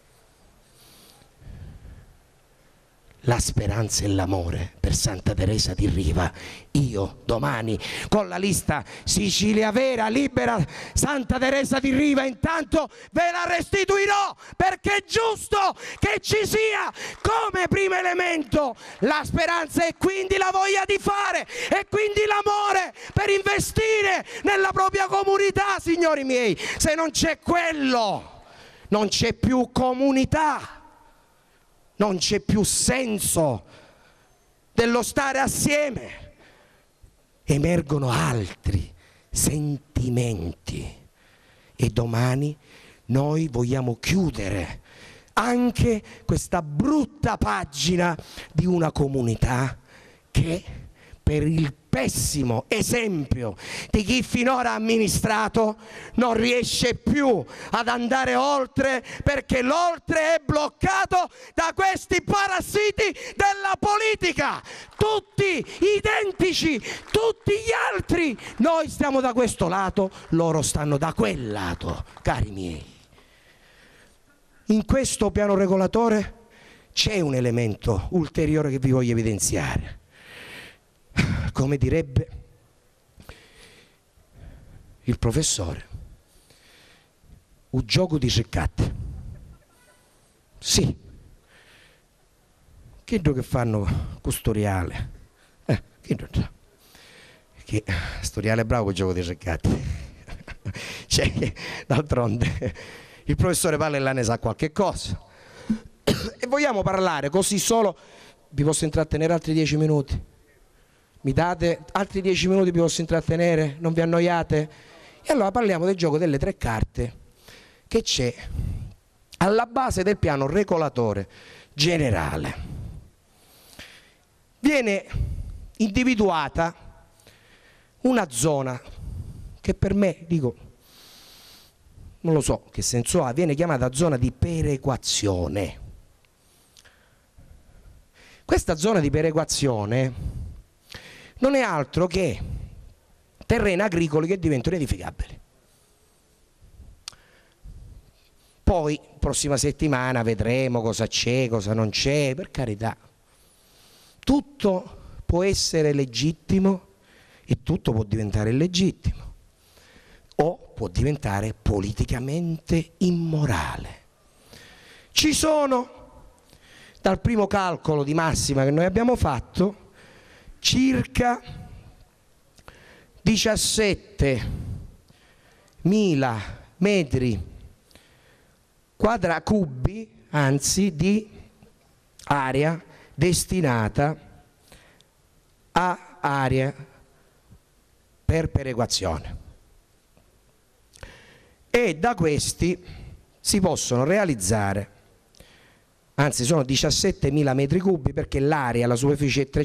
la speranza e l'amore per Santa Teresa di Riva. Io domani con la lista Sicilia Vera, Libera, Santa Teresa di Riva intanto ve la restituirò, perché è giusto che ci sia come primo elemento la speranza e quindi la voglia di fare e quindi l'amore per investire nella propria comunità. Signori miei, se non c'è quello non c'è più comunità, non c'è più senso dello stare assieme, emergono altri sentimenti. E domani noi vogliamo chiudere anche questa brutta pagina di una comunità che, per il pessimo esempio di chi finora ha amministrato, non riesce più ad andare oltre, perché l'oltre è bloccato da questi parassiti della politica, tutti identici, tutti gli altri. Noi stiamo da questo lato, loro stanno da quel lato, cari miei. In questo piano regolatore c'è un elemento ulteriore che vi voglio evidenziare. Come direbbe il professore, un gioco di ceccate. Sì, credo che fanno con Storiale, eh, credo che Storiale è bravo con il gioco di ceccate. Cioè, d'altronde il professore parla e là ne sa qualche cosa. E vogliamo parlare così solo, vi posso intrattenere altri dieci minuti? Mi date altri dieci minuti, vi posso intrattenere? Non vi annoiate? E allora parliamo del gioco delle tre carte che c'è alla base del piano regolatore generale. Viene individuata una zona che per me, dico, non lo so che senso ha, viene chiamata zona di perequazione. Questa zona di perequazione non è altro che terreni agricoli che diventano edificabili. Poi, prossima settimana, vedremo cosa c'è, cosa non c'è, per carità. Tutto può essere legittimo e tutto può diventare illegittimo, o può diventare politicamente immorale. Ci sono, dal primo calcolo di massima che noi abbiamo fatto, circa diciassettemila metri quadra cubi, anzi, di area destinata a area per perequazione. E da questi si possono realizzare anzi sono diciassettemila metri cubi perché l'area, la superficie è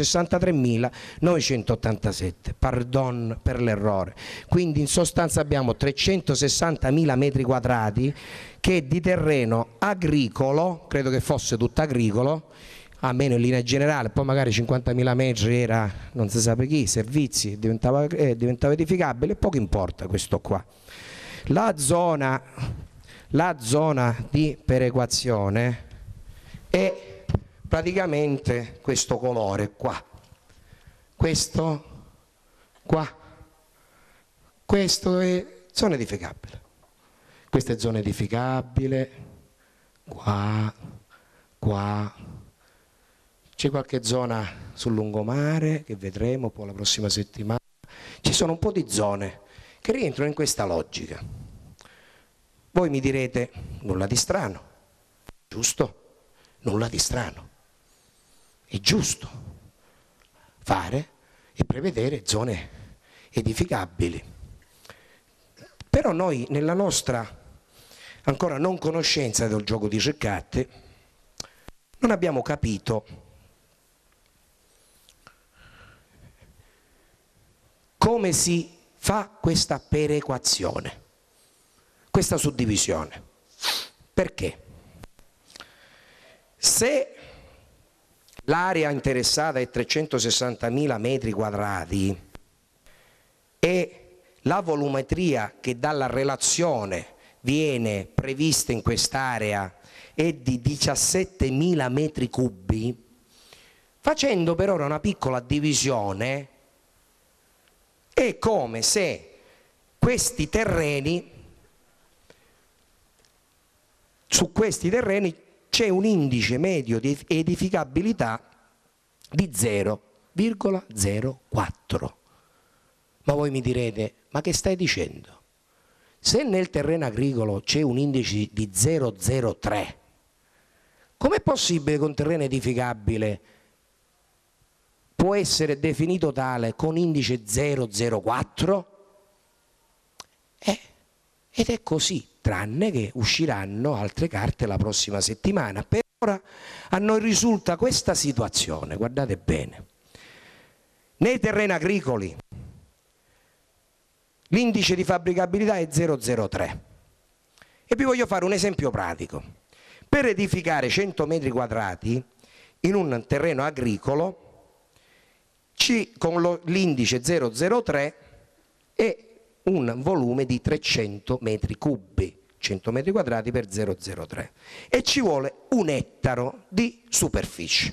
trecentosessantatremilanovecentottantasette, pardon per l'errore. Quindi in sostanza abbiamo trecentosessantamila metri quadrati che di terreno agricolo, credo che fosse tutto agricolo, almeno in linea generale, poi magari cinquantamila metri era non si sa per chi, servizi, diventava, eh, diventava edificabile, poco importa questo qua. La zona, la zona di perequazione è praticamente questo colore qua, questo qua, questo è zona edificabile, questa è zona edificabile, qua, qua, c'è qualche zona sul lungomare che vedremo poi la prossima settimana, ci sono un po' di zone che rientrano in questa logica. Voi mi direte nulla di strano, giusto? Nulla di strano, è giusto fare e prevedere zone edificabili, però noi nella nostra ancora non conoscenza del gioco di Ceccate non abbiamo capito come si fa questa perequazione, questa suddivisione. Perché? Se l'area interessata è trecentosessantamila metri quadrati e la volumetria che dalla relazione viene prevista in quest'area è di diciassettemila metri cubi, facendo per ora una piccola divisione è come se questi terreni, su questi terreni c'è un indice medio di edificabilità di zero virgola zero quattro. Ma voi mi direte, ma che stai dicendo? Se nel terreno agricolo c'è un indice di zero virgola zero tre, com'è possibile che un terreno edificabile può essere definito tale con indice zero virgola zero quattro? Eh, ed è così, tranne che usciranno altre carte la prossima settimana. Per ora a noi risulta questa situazione, guardate bene. Nei terreni agricoli l'indice di fabbricabilità è zero virgola zero tre e vi voglio fare un esempio pratico. Per edificare cento metri quadrati in un terreno agricolo ci, con l'indice zero virgola zero tre e un volume di trecento metri cubi, cento metri quadrati per zero virgola zero tre, e ci vuole un ettaro di superficie.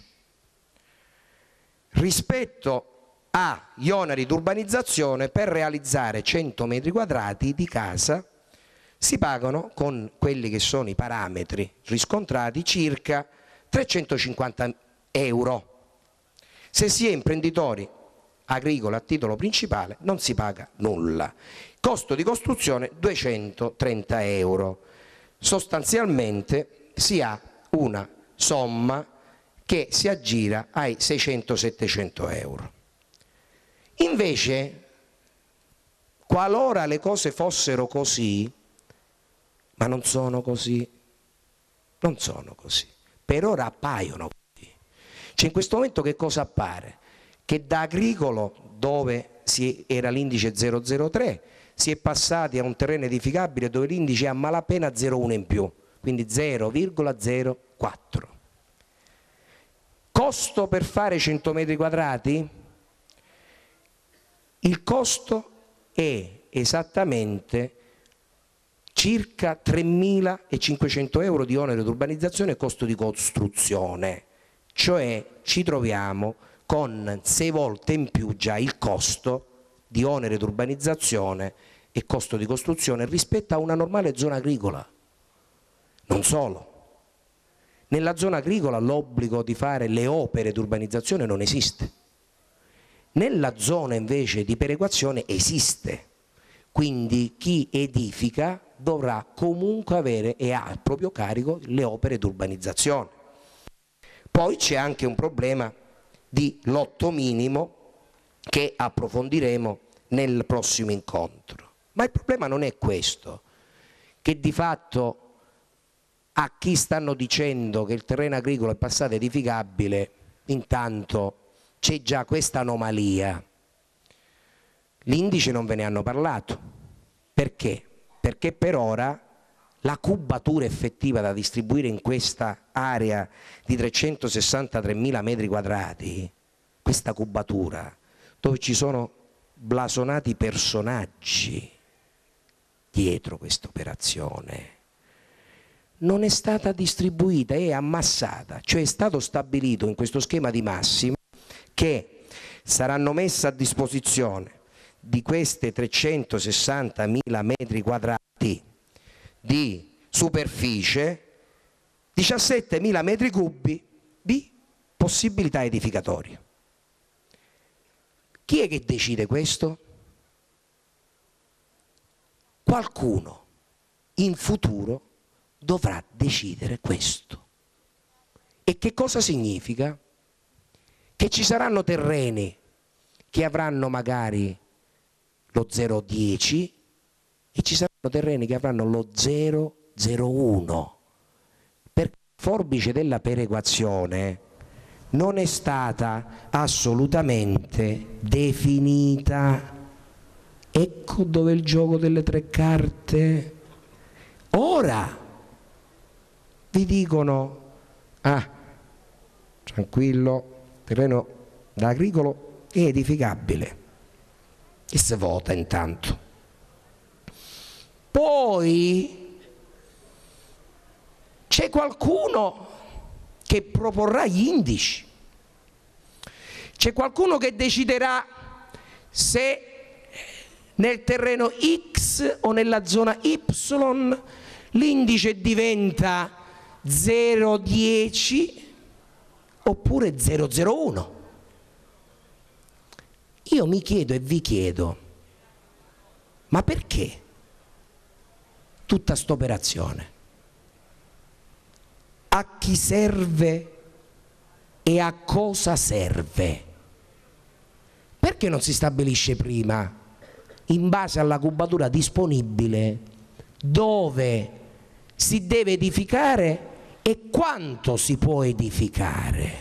Rispetto agli oneri di urbanizzazione, per realizzare cento metri quadrati di casa si pagano, con quelli che sono i parametri riscontrati, circa trecentocinquanta euro. Se si è imprenditori agricoli a titolo principale non si paga nulla. Costo di costruzione duecentotrenta euro. Sostanzialmente si ha una somma che si aggira ai seicento settecento euro. Invece, qualora le cose fossero così, ma non sono così, non sono così, per ora appaiono così. Cioè in questo momento che cosa appare? Che da agricolo, dove si era l'indice zero virgola zero tre, si è passati a un terreno edificabile dove l'indice è a malapena zero virgola uno in più, quindi zero virgola zero quattro. Costo per fare cento metri quadrati? Il costo è esattamente circa tremilacinquecento euro di onere di urbanizzazione e costo di costruzione, cioè ci troviamo con sei volte in più già il costo di onere di urbanizzazione e costo di costruzione rispetto a una normale zona agricola. Non solo, nella zona agricola l'obbligo di fare le opere di urbanizzazione non esiste, nella zona invece di perequazione esiste, quindi chi edifica dovrà comunque avere e ha a proprio carico le opere di urbanizzazione. Poi c'è anche un problema di lotto minimo che approfondiremo nel prossimo incontro. Ma il problema non è questo, che di fatto a chi stanno dicendo che il terreno agricolo è passato edificabile, intanto c'è già questa anomalia. L'indice non ve ne hanno parlato. Perché? Perché per ora la cubatura effettiva da distribuire in questa area di trecentosessantatremila metri quadrati, questa cubatura, dove ci sono blasonati personaggi dietro questa operazione, non è stata distribuita, è ammassata, cioè è stato stabilito in questo schema di massima che saranno messe a disposizione di queste trecentosessantamila metri quadrati di superficie diciassettemila metri cubi di possibilità edificatorie. Chi è che decide questo? Qualcuno in futuro dovrà decidere questo. E che cosa significa? Che ci saranno terreni che avranno magari lo zero virgola dieci e ci saranno terreni che avranno lo zero virgola zero uno, perché la forbice della perequazione non è stata assolutamente definita. Ecco dove è il gioco delle tre carte. Ora vi dicono: ah, tranquillo, terreno da agricolo è edificabile, e si vota intanto. Poi c'è qualcuno che proporrà gli indici, c'è qualcuno che deciderà se nel terreno X o nella zona Y l'indice diventa zero virgola dieci oppure zero virgola zero uno. Io mi chiedo e vi chiedo: ma perché tutta sta operazione? A chi serve e a cosa serve? Perché non si stabilisce prima, in base alla cubatura disponibile, dove si deve edificare e quanto si può edificare?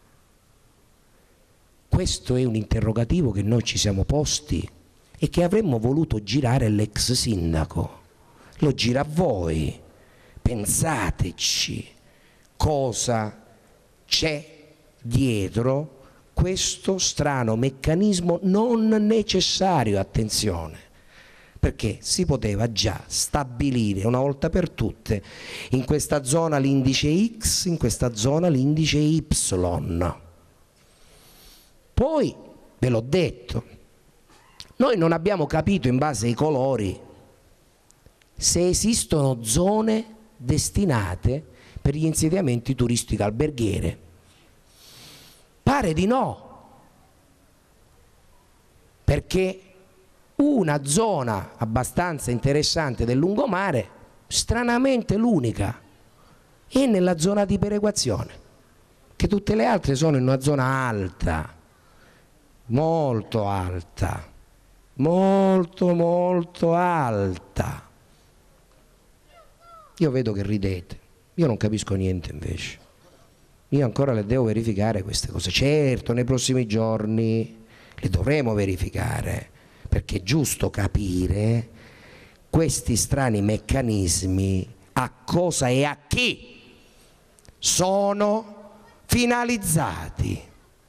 Questo è un interrogativo che noi ci siamo posti e che avremmo voluto girare all'ex sindaco. Lo gira a voi. Pensateci cosa c'è dietro questo strano meccanismo non necessario, attenzione, perché si poteva già stabilire una volta per tutte: in questa zona l'indice X, in questa zona l'indice Y. Poi, ve l'ho detto, noi non abbiamo capito in base ai colori se esistono zone destinate per gli insediamenti turistico alberghiere. Pare di no, perché una zona abbastanza interessante del lungomare, stranamente l'unica, è nella zona di perequazione, che tutte le altre sono in una zona alta, molto alta, molto molto alta. Io vedo che ridete, io non capisco niente invece. Io ancora le devo verificare queste cose. Certo, nei prossimi giorni le dovremo verificare, perché è giusto capire questi strani meccanismi a cosa e a chi sono finalizzati.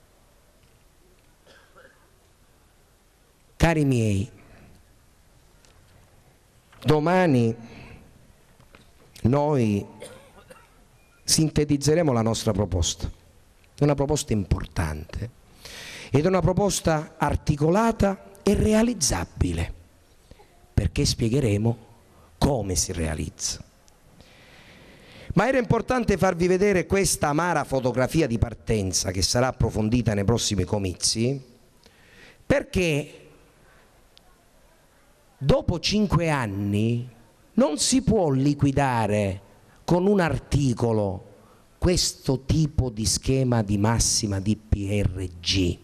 Cari miei, domani noi sintetizzeremo la nostra proposta. È una proposta importante ed è una proposta articolata e realizzabile, perché spiegheremo come si realizza. Ma era importante farvi vedere questa amara fotografia di partenza, che sarà approfondita nei prossimi comizi, perché dopo cinque anni non si può liquidare con un articolo questo tipo di schema di massima D P R G,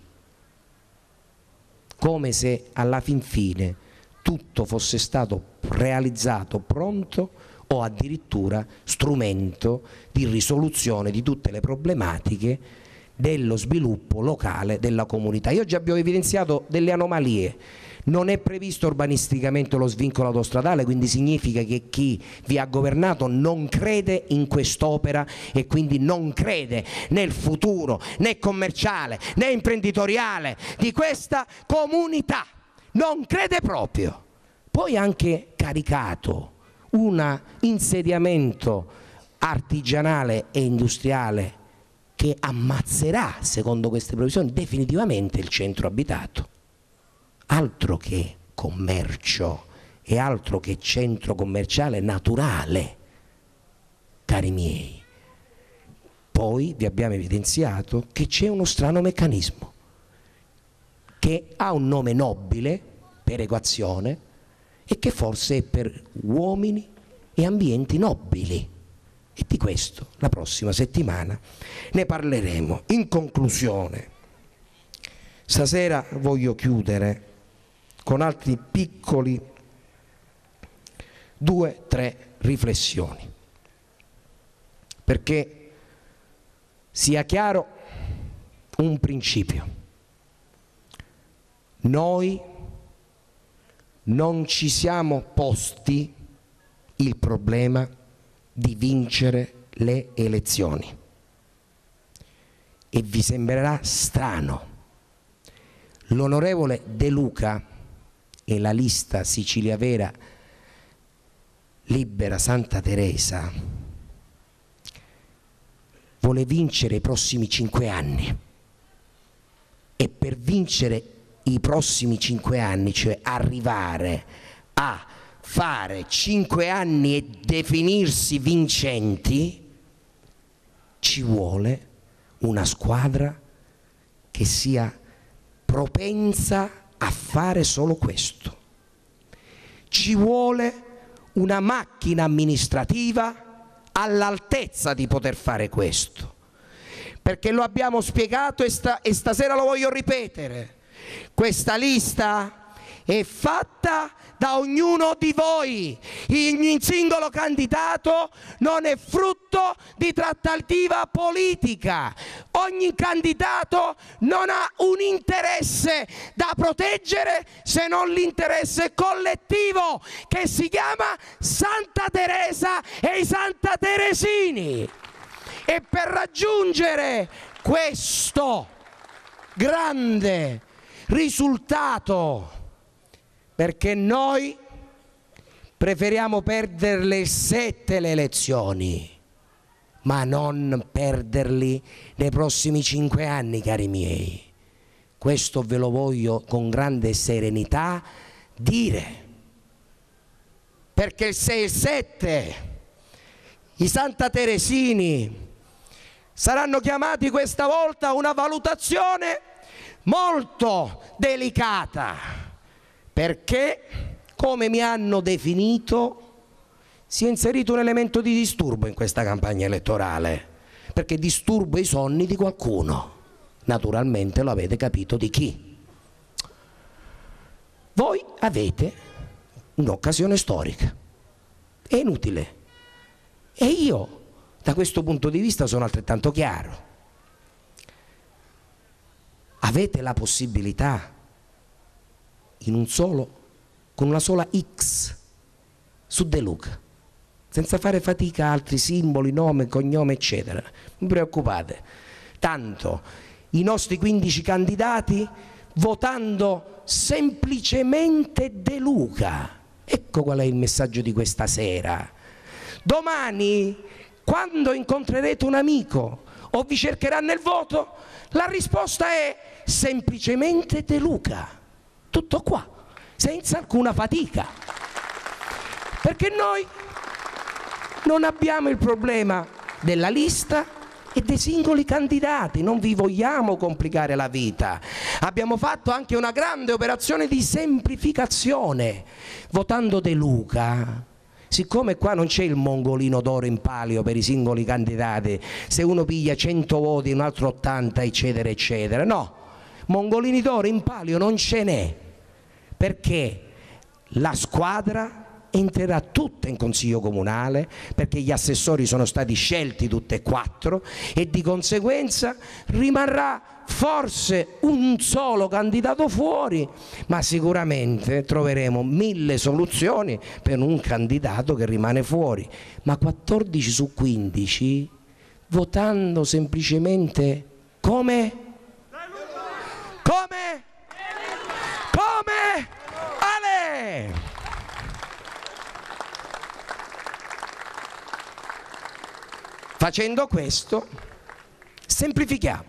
come se alla fin fine tutto fosse stato realizzato, pronto, o addirittura strumento di risoluzione di tutte le problematiche dello sviluppo locale della comunità. Io già abbiamo evidenziato delle anomalie. Non è previsto urbanisticamente lo svincolo autostradale, quindi significa che chi vi ha governato non crede in quest'opera e quindi non crede nel futuro né commerciale né imprenditoriale di questa comunità. Non crede proprio. Poi anche caricato un insediamento artigianale e industriale che ammazzerà, secondo queste previsioni, definitivamente il centro abitato. Altro che commercio e altro che centro commerciale naturale, cari miei. Poi vi abbiamo evidenziato che c'è uno strano meccanismo che ha un nome nobile, perequazione, e che forse è per uomini e ambienti nobili. E di questo la prossima settimana ne parleremo. In conclusione, stasera voglio chiudere con altri piccoli due, tre riflessioni, perché sia chiaro un principio: noi non ci siamo posti il problema di vincere le elezioni, e vi sembrerà strano. L'onorevole De Luca e la lista Sicilia Vera Libera Santa Teresa vuole vincere i prossimi cinque anni, e per vincere i prossimi cinque anni, cioè arrivare a fare cinque anni e definirsi vincenti, ci vuole una squadra che sia propensa a fare solo questo. Ci vuole una macchina amministrativa all'altezza di poter fare questo, perché lo abbiamo spiegato e, sta, e stasera lo voglio ripetere: questa lista è fatta da ognuno di voi. Il singolo candidato non è frutto di trattativa politica. Ogni candidato non ha un interesse da proteggere se non l'interesse collettivo, che si chiama Santa Teresa e i Santa Teresini. E per raggiungere questo grande risultato, perché noi preferiamo perderle sette le elezioni, ma non perderli nei prossimi cinque anni, cari miei. Questo ve lo voglio con grande serenità dire, perché se il sette i Santa Teresini saranno chiamati questa volta a una valutazione molto delicata, perché, come mi hanno definito, si è inserito un elemento di disturbo in questa campagna elettorale, perché disturbo i sonni di qualcuno. Naturalmente lo avete capito di chi. Voi avete un'occasione storica, è inutile, e io da questo punto di vista sono altrettanto chiaro. Avete la possibilità, in un solo, con una sola X su De Luca, senza fare fatica a altri simboli, nome, cognome, eccetera. Non vi preoccupate, tanto i nostri quindici candidati, votando semplicemente De Luca, ecco qual è il messaggio di questa sera. Domani, quando incontrerete un amico o vi cercherà nel voto, la risposta è semplicemente De Luca, tutto qua, senza alcuna fatica, perché noi non abbiamo il problema della lista e dei singoli candidati, non vi vogliamo complicare la vita. Abbiamo fatto anche una grande operazione di semplificazione, votando De Luca. Siccome qua non c'è il mongolino d'oro in palio per i singoli candidati, se uno piglia cento voti, un altro ottanta, eccetera, eccetera, no, mongolini d'oro in palio non ce n'è, perché la squadra entrerà tutta in consiglio comunale, perché gli assessori sono stati scelti tutti e quattro, e di conseguenza rimarrà forse un solo candidato fuori, ma sicuramente troveremo mille soluzioni per un candidato che rimane fuori. Ma quattordici su quindici votando semplicemente come? Come? Come? Ale! Facendo questo semplifichiamo.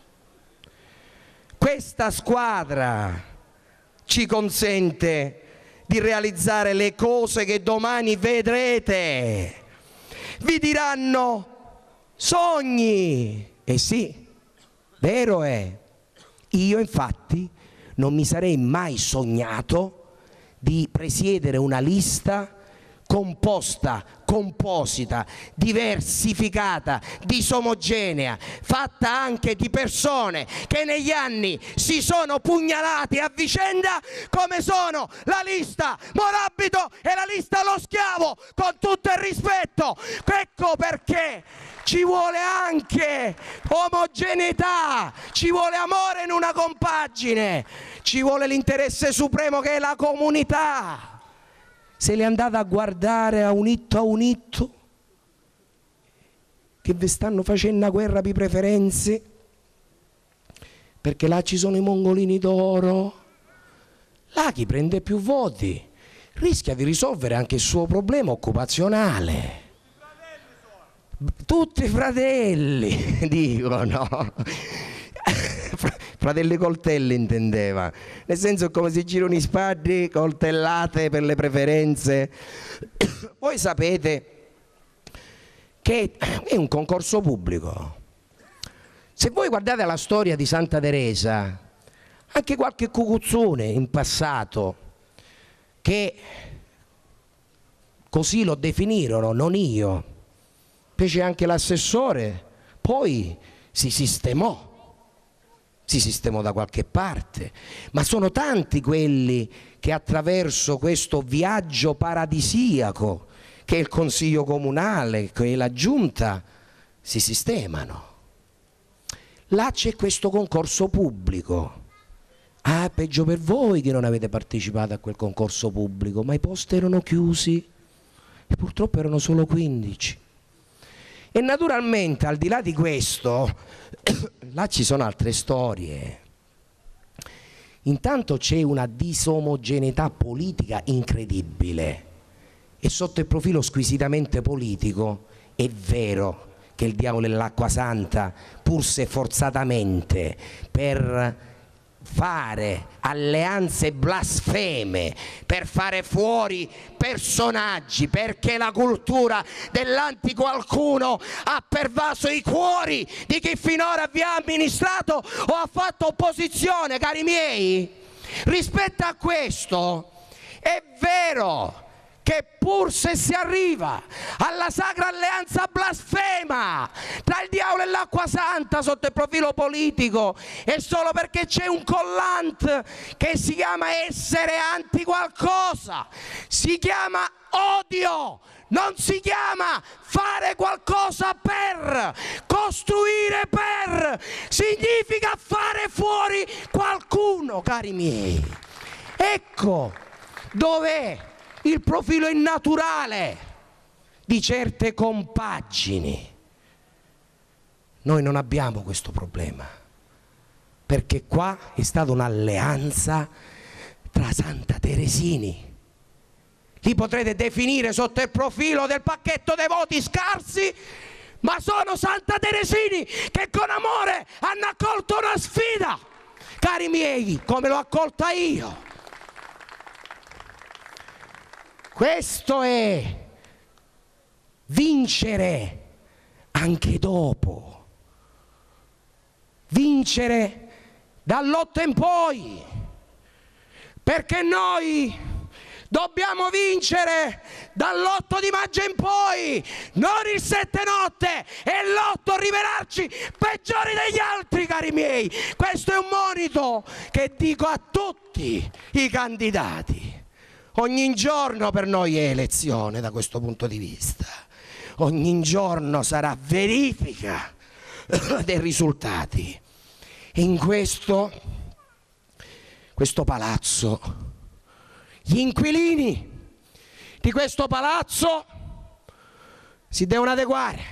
Questa squadra ci consente di realizzare le cose che domani vedrete. Vi diranno sogni. E sì, vero è. Io infatti non mi sarei mai sognato di presiedere una lista composta, composita, diversificata, disomogenea, fatta anche di persone che negli anni si sono pugnalati a vicenda, come sono la lista Morabito e la lista Lo Schiavo, con tutto il rispetto. Ecco perché ci vuole anche omogeneità, ci vuole amore in una compagine, ci vuole l'interesse supremo che è la comunità. Se le andate a guardare a unitto a unitto, che vi stanno facendo una guerra per preferenze, perché là ci sono i mongolini d'oro, là chi prende più voti rischia di risolvere anche il suo problema occupazionale. Tutti fratelli, dicono. Fratelli coltelli intendeva, nel senso come si girano i spadri, coltellate per le preferenze. Voi sapete che è un concorso pubblico. Se voi guardate la storia di Santa Teresa, anche qualche cucuzzone in passato, che così lo definirono, non io, fece anche l'assessore, poi si sistemò. Si sistemò da qualche parte, ma sono tanti quelli che attraverso questo viaggio paradisiaco che è il Consiglio Comunale, che è la Giunta, si sistemano. Là c'è questo concorso pubblico. Ah, peggio per voi che non avete partecipato a quel concorso pubblico, ma i posti erano chiusi e purtroppo erano solo quindici. E naturalmente, al di là di questo, là ci sono altre storie. Intanto c'è una disomogeneità politica incredibile, e sotto il profilo squisitamente politico è vero che il diavolo è l'acqua santa, pur se forzatamente, per fare alleanze blasfeme, per fare fuori personaggi, perché la cultura dell'antiqualcuno ha pervaso i cuori di chi finora vi ha amministrato o ha fatto opposizione, cari miei. Rispetto a questo è vero che pur se si arriva alla sacra alleanza blasfema tra il diavolo e l'acqua santa sotto il profilo politico, è solo perché c'è un collant che si chiama essere anti qualcosa, si chiama odio, non si chiama fare qualcosa per, costruire per, significa fare fuori qualcuno, cari miei. Ecco dov'è il profilo innaturale di certe compagini. Noi non abbiamo questo problema, perché qua è stata un'alleanza tra Santa Teresini. Li potrete definire sotto il profilo del pacchetto dei voti scarsi, ma sono Santa Teresini che con amore hanno accolto una sfida, cari miei, come l'ho accolta io. Questo è vincere anche dopo, vincere dall'otto in poi, perché noi dobbiamo vincere dall'otto di maggio in poi, non il sette notte e l'otto rivelarci peggiori degli altri, cari miei. Questo è un monito che dico a tutti i candidati. Ogni giorno per noi è elezione da questo punto di vista. Ogni giorno sarà verifica dei risultati. E in questo, questo palazzo, gli inquilini di questo palazzo si devono adeguare.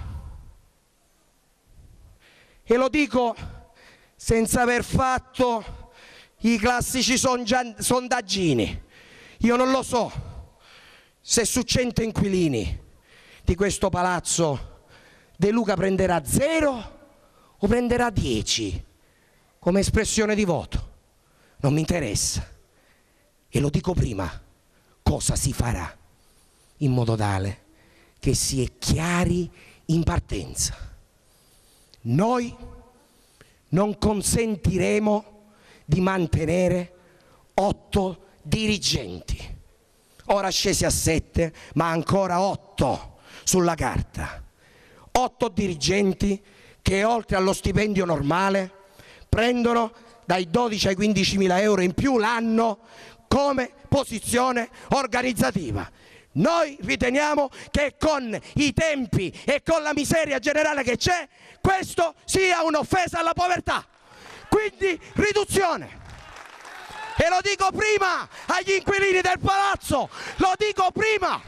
E lo dico senza aver fatto i classici sondaggini. Io non lo so se su cento inquilini di questo palazzo De Luca prenderà zero o prenderà dieci come espressione di voto. Non mi interessa. E lo dico prima, cosa si farà in modo tale che si è chiari in partenza. Noi non consentiremo di mantenere otto dirigenti, ora scesi a sette, ma ancora otto sulla carta. Otto dirigenti che oltre allo stipendio normale prendono dai dodici ai quindici mila euro in più l'anno come posizione organizzativa. Noi riteniamo che con i tempi e con la miseria generale che c'è, questo sia un'offesa alla povertà. Quindi riduzione. E lo dico prima agli inquilini del palazzo, lo dico prima.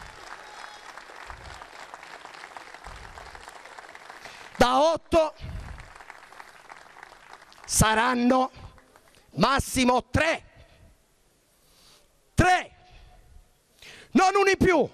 Da otto saranno massimo tre. Tre. Non uno in più.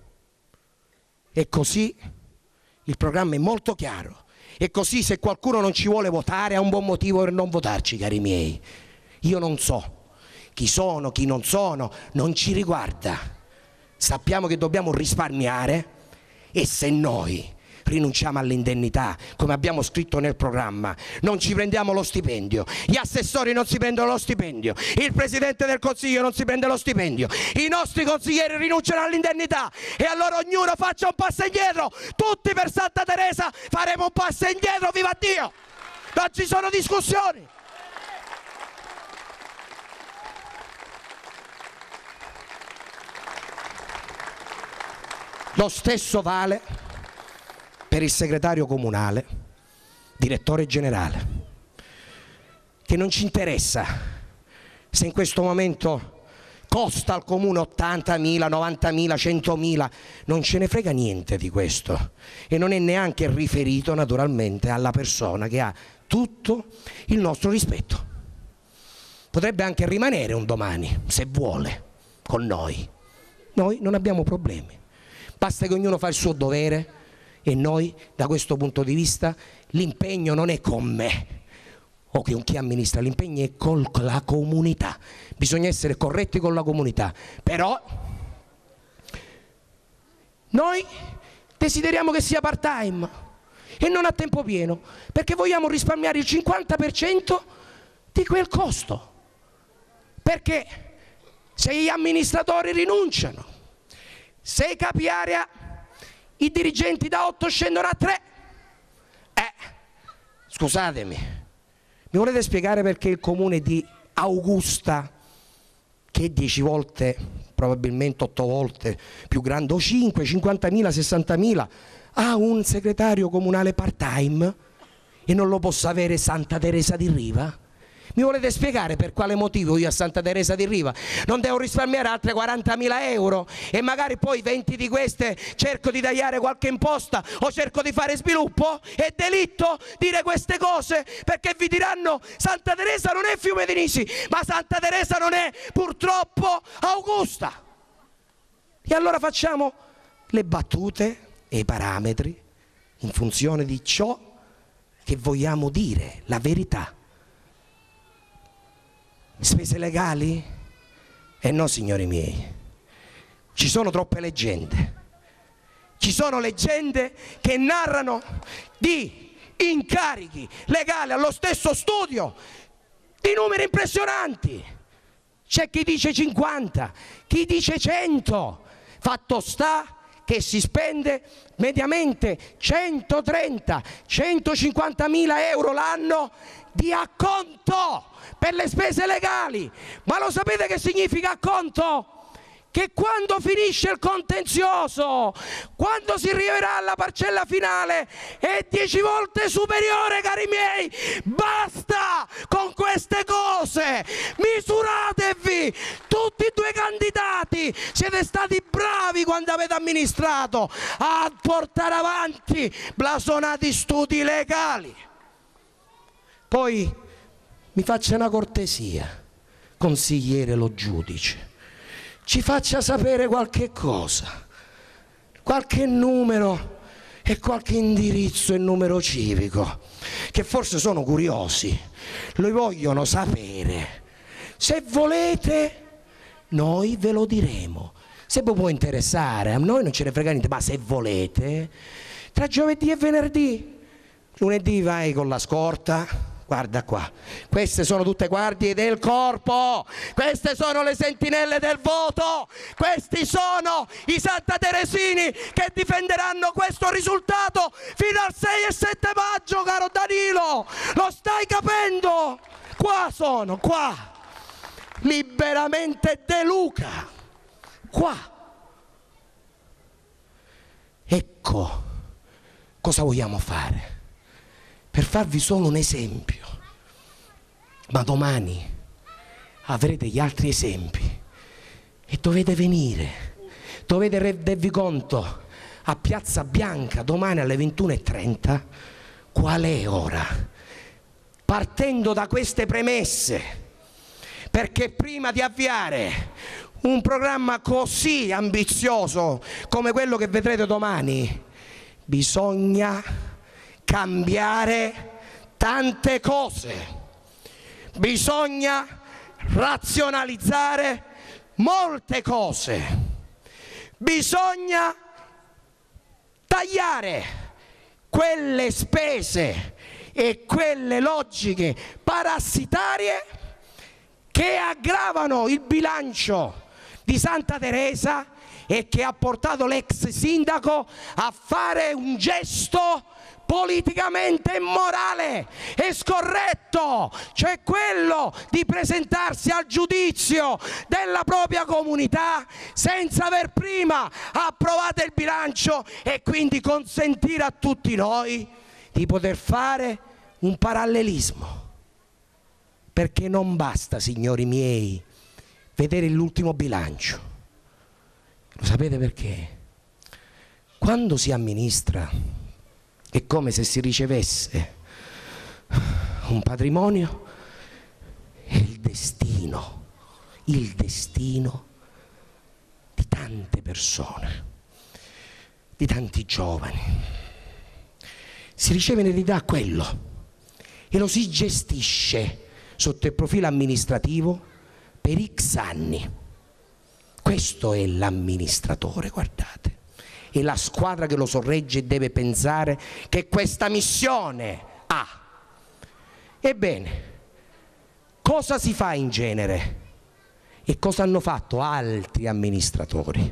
E così il programma è molto chiaro. E così se qualcuno non ci vuole votare ha un buon motivo per non votarci, cari miei. Io non so chi sono, chi non sono, non ci riguarda. Sappiamo che dobbiamo risparmiare e se noi rinunciamo all'indennità, come abbiamo scritto nel programma, non ci prendiamo lo stipendio, gli assessori non si prendono lo stipendio, il Presidente del Consiglio non si prende lo stipendio, i nostri consiglieri rinunciano all'indennità e allora ognuno faccia un passo indietro, tutti per Santa Teresa faremo un passo indietro, viva Dio! Non ci sono discussioni! Lo stesso vale per il segretario comunale, direttore generale, che non ci interessa se in questo momento costa al comune ottantamila, novantamila, centomila, non ce ne frega niente di questo e non è neanche riferito naturalmente alla persona che ha tutto il nostro rispetto. Potrebbe anche rimanere un domani, se vuole, con noi. Noi non abbiamo problemi. Basta che ognuno fa il suo dovere e noi da questo punto di vista l'impegno non è con me o con chi amministra, l'impegno è con la comunità. Bisogna essere corretti con la comunità, però noi desideriamo che sia part time e non a tempo pieno perché vogliamo risparmiare il cinquanta per cento di quel costo, perché se gli amministratori rinunciano, se i capi area, i dirigenti da otto scendono a tre, eh, scusatemi, mi volete spiegare perché il comune di Augusta, che è dieci volte, probabilmente otto volte più grande, o cinque, cinquantamila, sessantamila, ha un segretario comunale part-time e non lo possa avere Santa Teresa di Riva? Mi volete spiegare per quale motivo io a Santa Teresa di Riva non devo risparmiare altre quarantamila euro e magari poi venti di queste cerco di tagliare qualche imposta o cerco di fare sviluppo? È delitto dire queste cose perché vi diranno Santa Teresa non è Fiume di Nisi, ma Santa Teresa non è purtroppo Augusta. E allora facciamo le battute e i parametri in funzione di ciò che vogliamo dire, la verità. Spese legali? Eh no, signori miei, ci sono troppe leggende, ci sono leggende che narrano di incarichi legali allo stesso studio di numeri impressionanti. C'è chi dice cinquanta, chi dice cento, fatto sta che si spende mediamente centotrenta centocinquantamila euro l'anno di acconto per le spese legali. Ma lo sapete che significa acconto? che quando finisce il contenzioso, quando si arriverà alla parcella finale, è dieci volte superiore, cari miei. Basta con queste cose, misuratevi. Tutti e due candidati siete stati bravi quando avete amministrato a portare avanti blasonati studi legali. Poi mi faccia una cortesia, consigliere Lo Giudice, ci faccia sapere qualche cosa, qualche numero e qualche indirizzo e numero civico, che forse sono curiosi, lo vogliono sapere. Se volete noi ve lo diremo, se vi può interessare, a noi non ce ne frega niente, ma se volete, tra giovedì e venerdì, lunedì vai con la scorta. Guarda qua, queste sono tutte guardie del corpo, queste sono le sentinelle del voto, questi sono i santateresini che difenderanno questo risultato fino al sei e sette maggio, caro Danilo, lo stai capendo? Qua sono, qua, liberamente De Luca, qua. Ecco cosa vogliamo fare. Per farvi solo un esempio, ma domani avrete gli altri esempi e dovete venire, dovete rendervi conto a Piazza Bianca domani alle ventuno e trenta qual è ora, partendo da queste premesse, perché prima di avviare un programma così ambizioso come quello che vedrete domani bisogna cambiare tante cose, bisogna razionalizzare molte cose, bisogna tagliare quelle spese e quelle logiche parassitarie che aggravano il bilancio di Santa Teresa e che ha portato l'ex sindaco a fare un gesto politicamente immorale e scorretto, cioè quello di presentarsi al giudizio della propria comunità senza aver prima approvato il bilancio e quindi consentire a tutti noi di poter fare un parallelismo. Perché non basta, signori miei, vedere l'ultimo bilancio. Lo sapete perché? Quando si amministra è come se si ricevesse un patrimonio e il destino, il destino di tante persone, di tanti giovani. Si riceve in eredità quello e lo si gestisce sotto il profilo amministrativo per X anni. Questo è l'amministratore, guardate. E la squadra che lo sorregge deve pensare che questa missione ha. Ebbene, cosa si fa in genere? E cosa hanno fatto altri amministratori?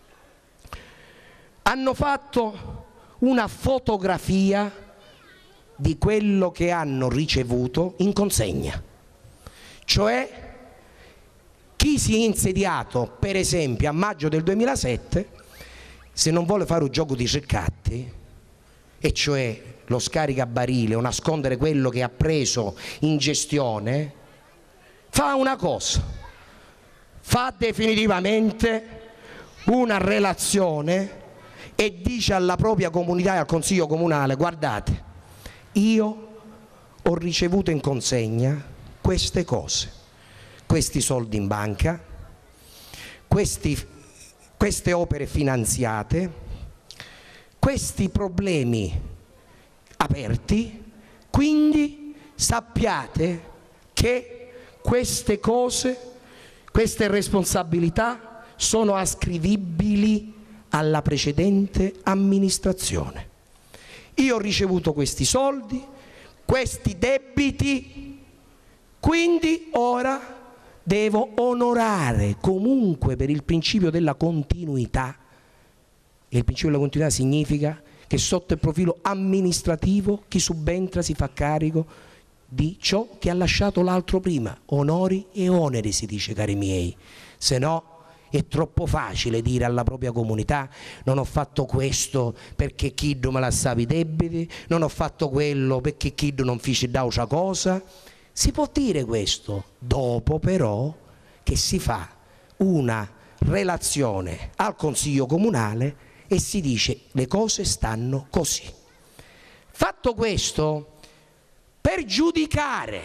Hanno fatto una fotografia di quello che hanno ricevuto in consegna. Cioè, chi si è insediato, per esempio, a maggio del duemilasette, se non vuole fare un gioco di Ceccatti, e cioè lo scaricabarile o nascondere quello che ha preso in gestione, fa una cosa, fa definitivamente una relazione e dice alla propria comunità e al consiglio comunale: guardate, io ho ricevuto in consegna queste cose, questi soldi in banca, questi queste opere finanziate, questi problemi aperti, quindi sappiate che queste cose, queste responsabilità sono ascrivibili alla precedente amministrazione. Io ho ricevuto questi soldi, questi debiti, quindi ora devo onorare comunque per il principio della continuità. E il principio della continuità significa che sotto il profilo amministrativo chi subentra si fa carico di ciò che ha lasciato l'altro prima. Onori e oneri, si dice, cari miei, se no è troppo facile dire alla propria comunità: non ho fatto questo perché Chiddu me la stavi debiti, non ho fatto quello perché Chiddu non fece d'altra cosa. Si può dire questo, dopo però che si fa una relazione al Consiglio Comunale e si dice le cose stanno così. Fatto questo, per giudicare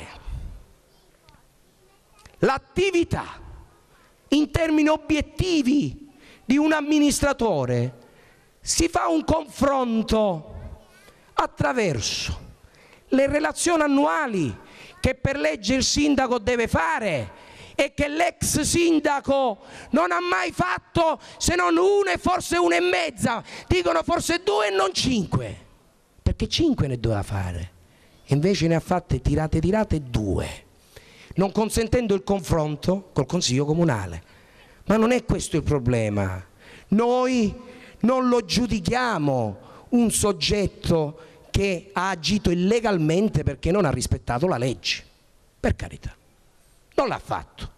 l'attività in termini obiettivi di un amministratore si fa un confronto attraverso le relazioni annuali che per legge il sindaco deve fare e che l'ex sindaco non ha mai fatto, se non una e forse una e mezza, dicono forse due e non cinque, perché cinque ne doveva fare e invece ne ha fatte tirate tirate due, non consentendo il confronto col Consiglio Comunale. Ma non è questo il problema. Noi non lo giudichiamo un soggetto che ha agito illegalmente perché non ha rispettato la legge. Per carità, non l'ha fatto.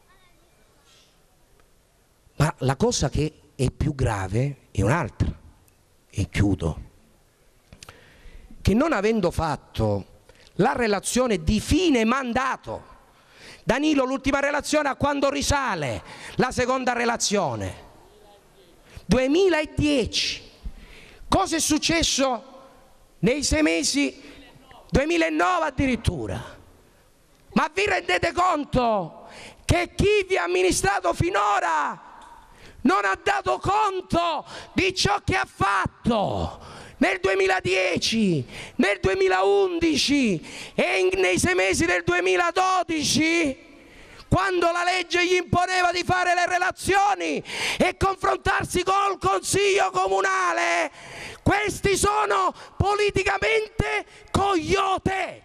Ma la cosa che è più grave è un'altra, e chiudo, che non avendo fatto la relazione di fine mandato, Danilo, l'ultima relazione a quando risale? La seconda relazione? duemiladieci. Cosa è successo nei sei mesi? duemilanove addirittura. Ma vi rendete conto che chi vi ha amministrato finora non ha dato conto di ciò che ha fatto nel duemiladieci, nel duemilaundici e in, nei sei mesi del duemiladodici, quando la legge gli imponeva di fare le relazioni e confrontarsi col Consiglio Comunale? Questi sono politicamente coyote.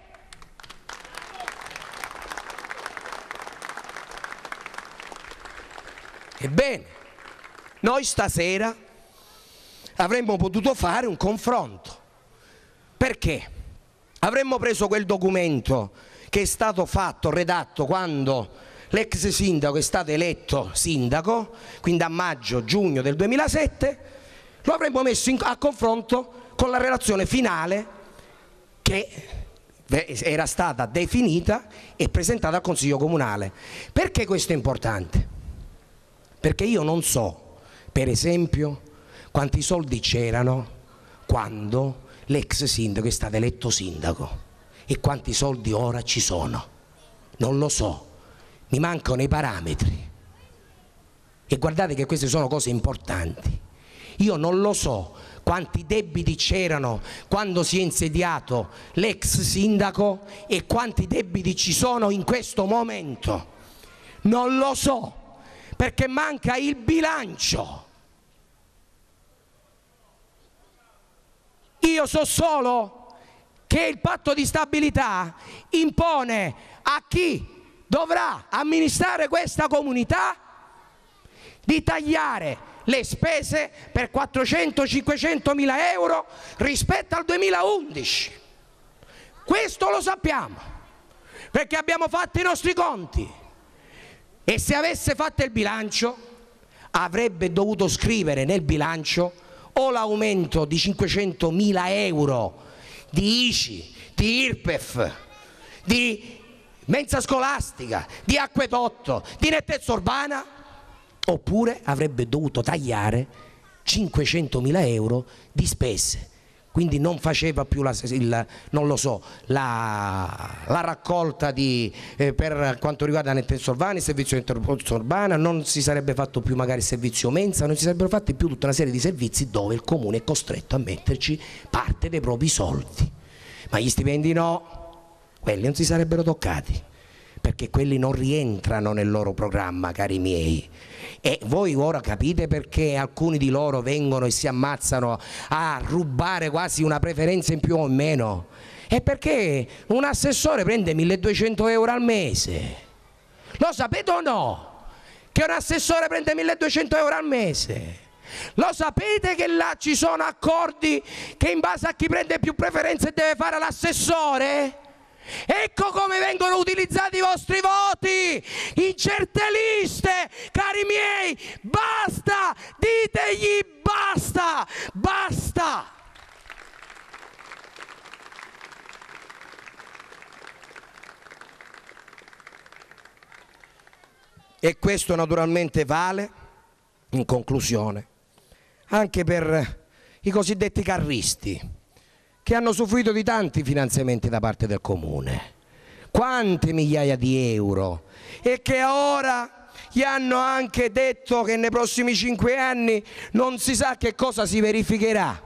Ebbene, noi stasera avremmo potuto fare un confronto. Perché? Avremmo preso quel documento che è stato fatto, redatto quando l'ex sindaco è stato eletto sindaco, quindi a maggio-giugno del duemilasette, lo avremmo messo in, a confronto con la relazione finale che era stata definita e presentata al Consiglio Comunale. Perché questo è importante? Perché io non so, per esempio, quanti soldi c'erano quando l'ex sindaco è stato eletto sindaco e quanti soldi ora ci sono. Non lo so, mi mancano i parametri. E guardate che queste sono cose importanti. Io non lo so quanti debiti c'erano quando si è insediato l'ex sindaco e quanti debiti ci sono in questo momento. Non lo so, perché manca il bilancio. Io so solo che il patto di stabilità impone a chi dovrà amministrare questa comunità di tagliare le spese per quattrocento cinquecento mila euro rispetto al duemilaundici. Questo lo sappiamo, perché abbiamo fatto i nostri conti. E se avesse fatto il bilancio avrebbe dovuto scrivere nel bilancio o l'aumento di cinquecentomila euro di I C I, di I R P E F, di mensa scolastica, di acquedotto, di nettezza urbana, oppure avrebbe dovuto tagliare cinquecentomila euro di spese. Quindi non faceva più la, il, non lo so, la, la raccolta di, eh, per quanto riguarda la nettezza urbana, il servizio di nettezza urbana, non si sarebbe fatto più magari il servizio mensa, non si sarebbero fatti più tutta una serie di servizi dove il comune è costretto a metterci parte dei propri soldi. Ma gli stipendi no, quelli non si sarebbero toccati, perché quelli non rientrano nel loro programma, cari miei. E voi ora capite perché alcuni di loro vengono e si ammazzano a rubare quasi una preferenza in più o meno? È perché un assessore prende milleduecento euro al mese. Lo sapete o no? Che un assessore prende milleduecento euro al mese? Lo sapete che là ci sono accordi che in base a chi prende più preferenze deve fare l'assessore? Ecco come vengono utilizzati i vostri voti in certe liste, cari miei. Basta! Ditegli basta, basta! E questo naturalmente vale, in conclusione, anche per i cosiddetti carristi, che hanno usufruito di tanti finanziamenti da parte del comune, quante migliaia di euro, e che ora gli hanno anche detto che nei prossimi cinque anni non si sa che cosa si verificherà.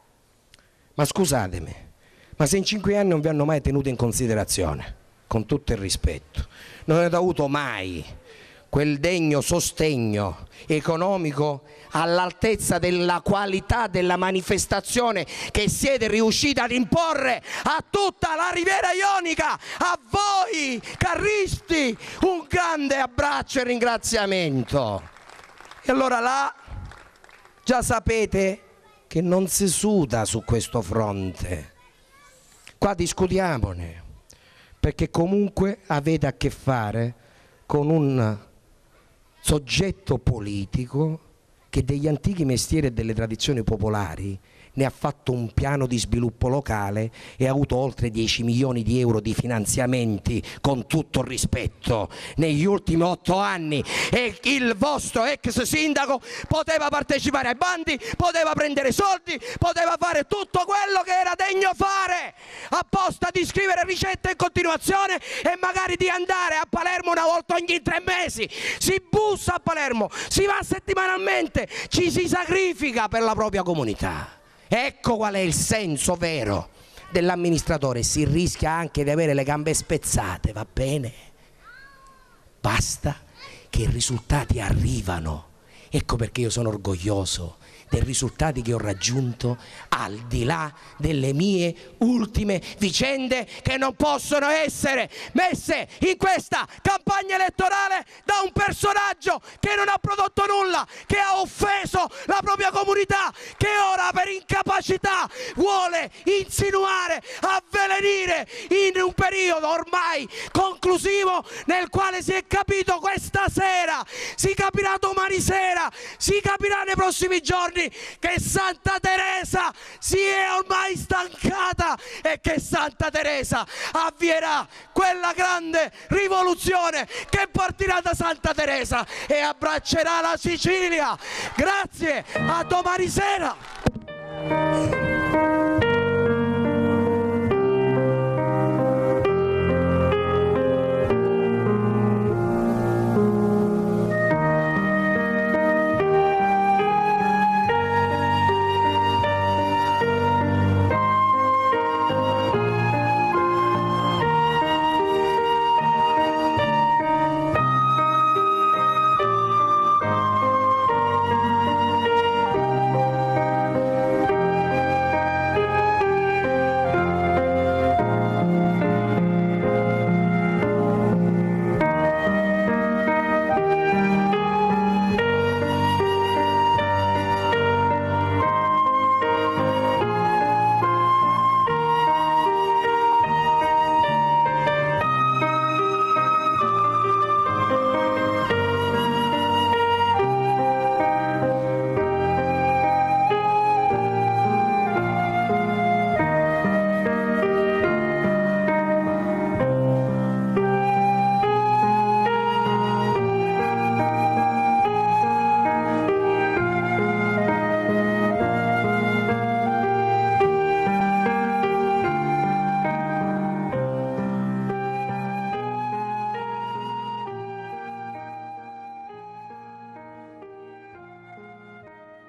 Ma scusatemi, ma se in cinque anni non vi hanno mai tenuto in considerazione, con tutto il rispetto, non avete avuto mai quel degno sostegno economico all'altezza della qualità della manifestazione che siete riusciti ad imporre a tutta la Riviera Ionica, a voi carristi, un grande abbraccio e ringraziamento. E allora là già sapete che non si suda su questo fronte, qua discutiamone, perché comunque avete a che fare con un soggetto politico che degli antichi mestieri e delle tradizioni popolari ne ha fatto un piano di sviluppo locale e ha avuto oltre dieci milioni di euro di finanziamenti, con tutto il rispetto, negli ultimi otto anni, e il vostro ex sindaco poteva partecipare ai bandi, poteva prendere soldi, poteva fare tutto quello che era degno fare, a posta di scrivere ricette in continuazione e magari di andare a Palermo una volta ogni tre mesi. Si bussa a Palermo, si va settimanalmente, ci si sacrifica per la propria comunità. Ecco qual è il senso vero dell'amministratore. Si rischia anche di avere le gambe spezzate, va bene? Basta che i risultati arrivano. Ecco perché io sono orgoglioso dei risultati che ho raggiunto, al di là delle mie ultime vicende che non possono essere messe in questa campagna elettorale da un personaggio che non ha prodotto nulla, che ha offeso la propria comunità, che ora per incapacità vuole insinuare, avvelenire in un periodo ormai conclusivo nel quale si è capito questa sera, si capirà domani sera, si capirà nei prossimi giorni che Santa Teresa si è ormai stancata e che Santa Teresa avvierà quella grande rivoluzione che partirà da Santa Teresa e abbraccerà la Sicilia. Grazie, a domani sera.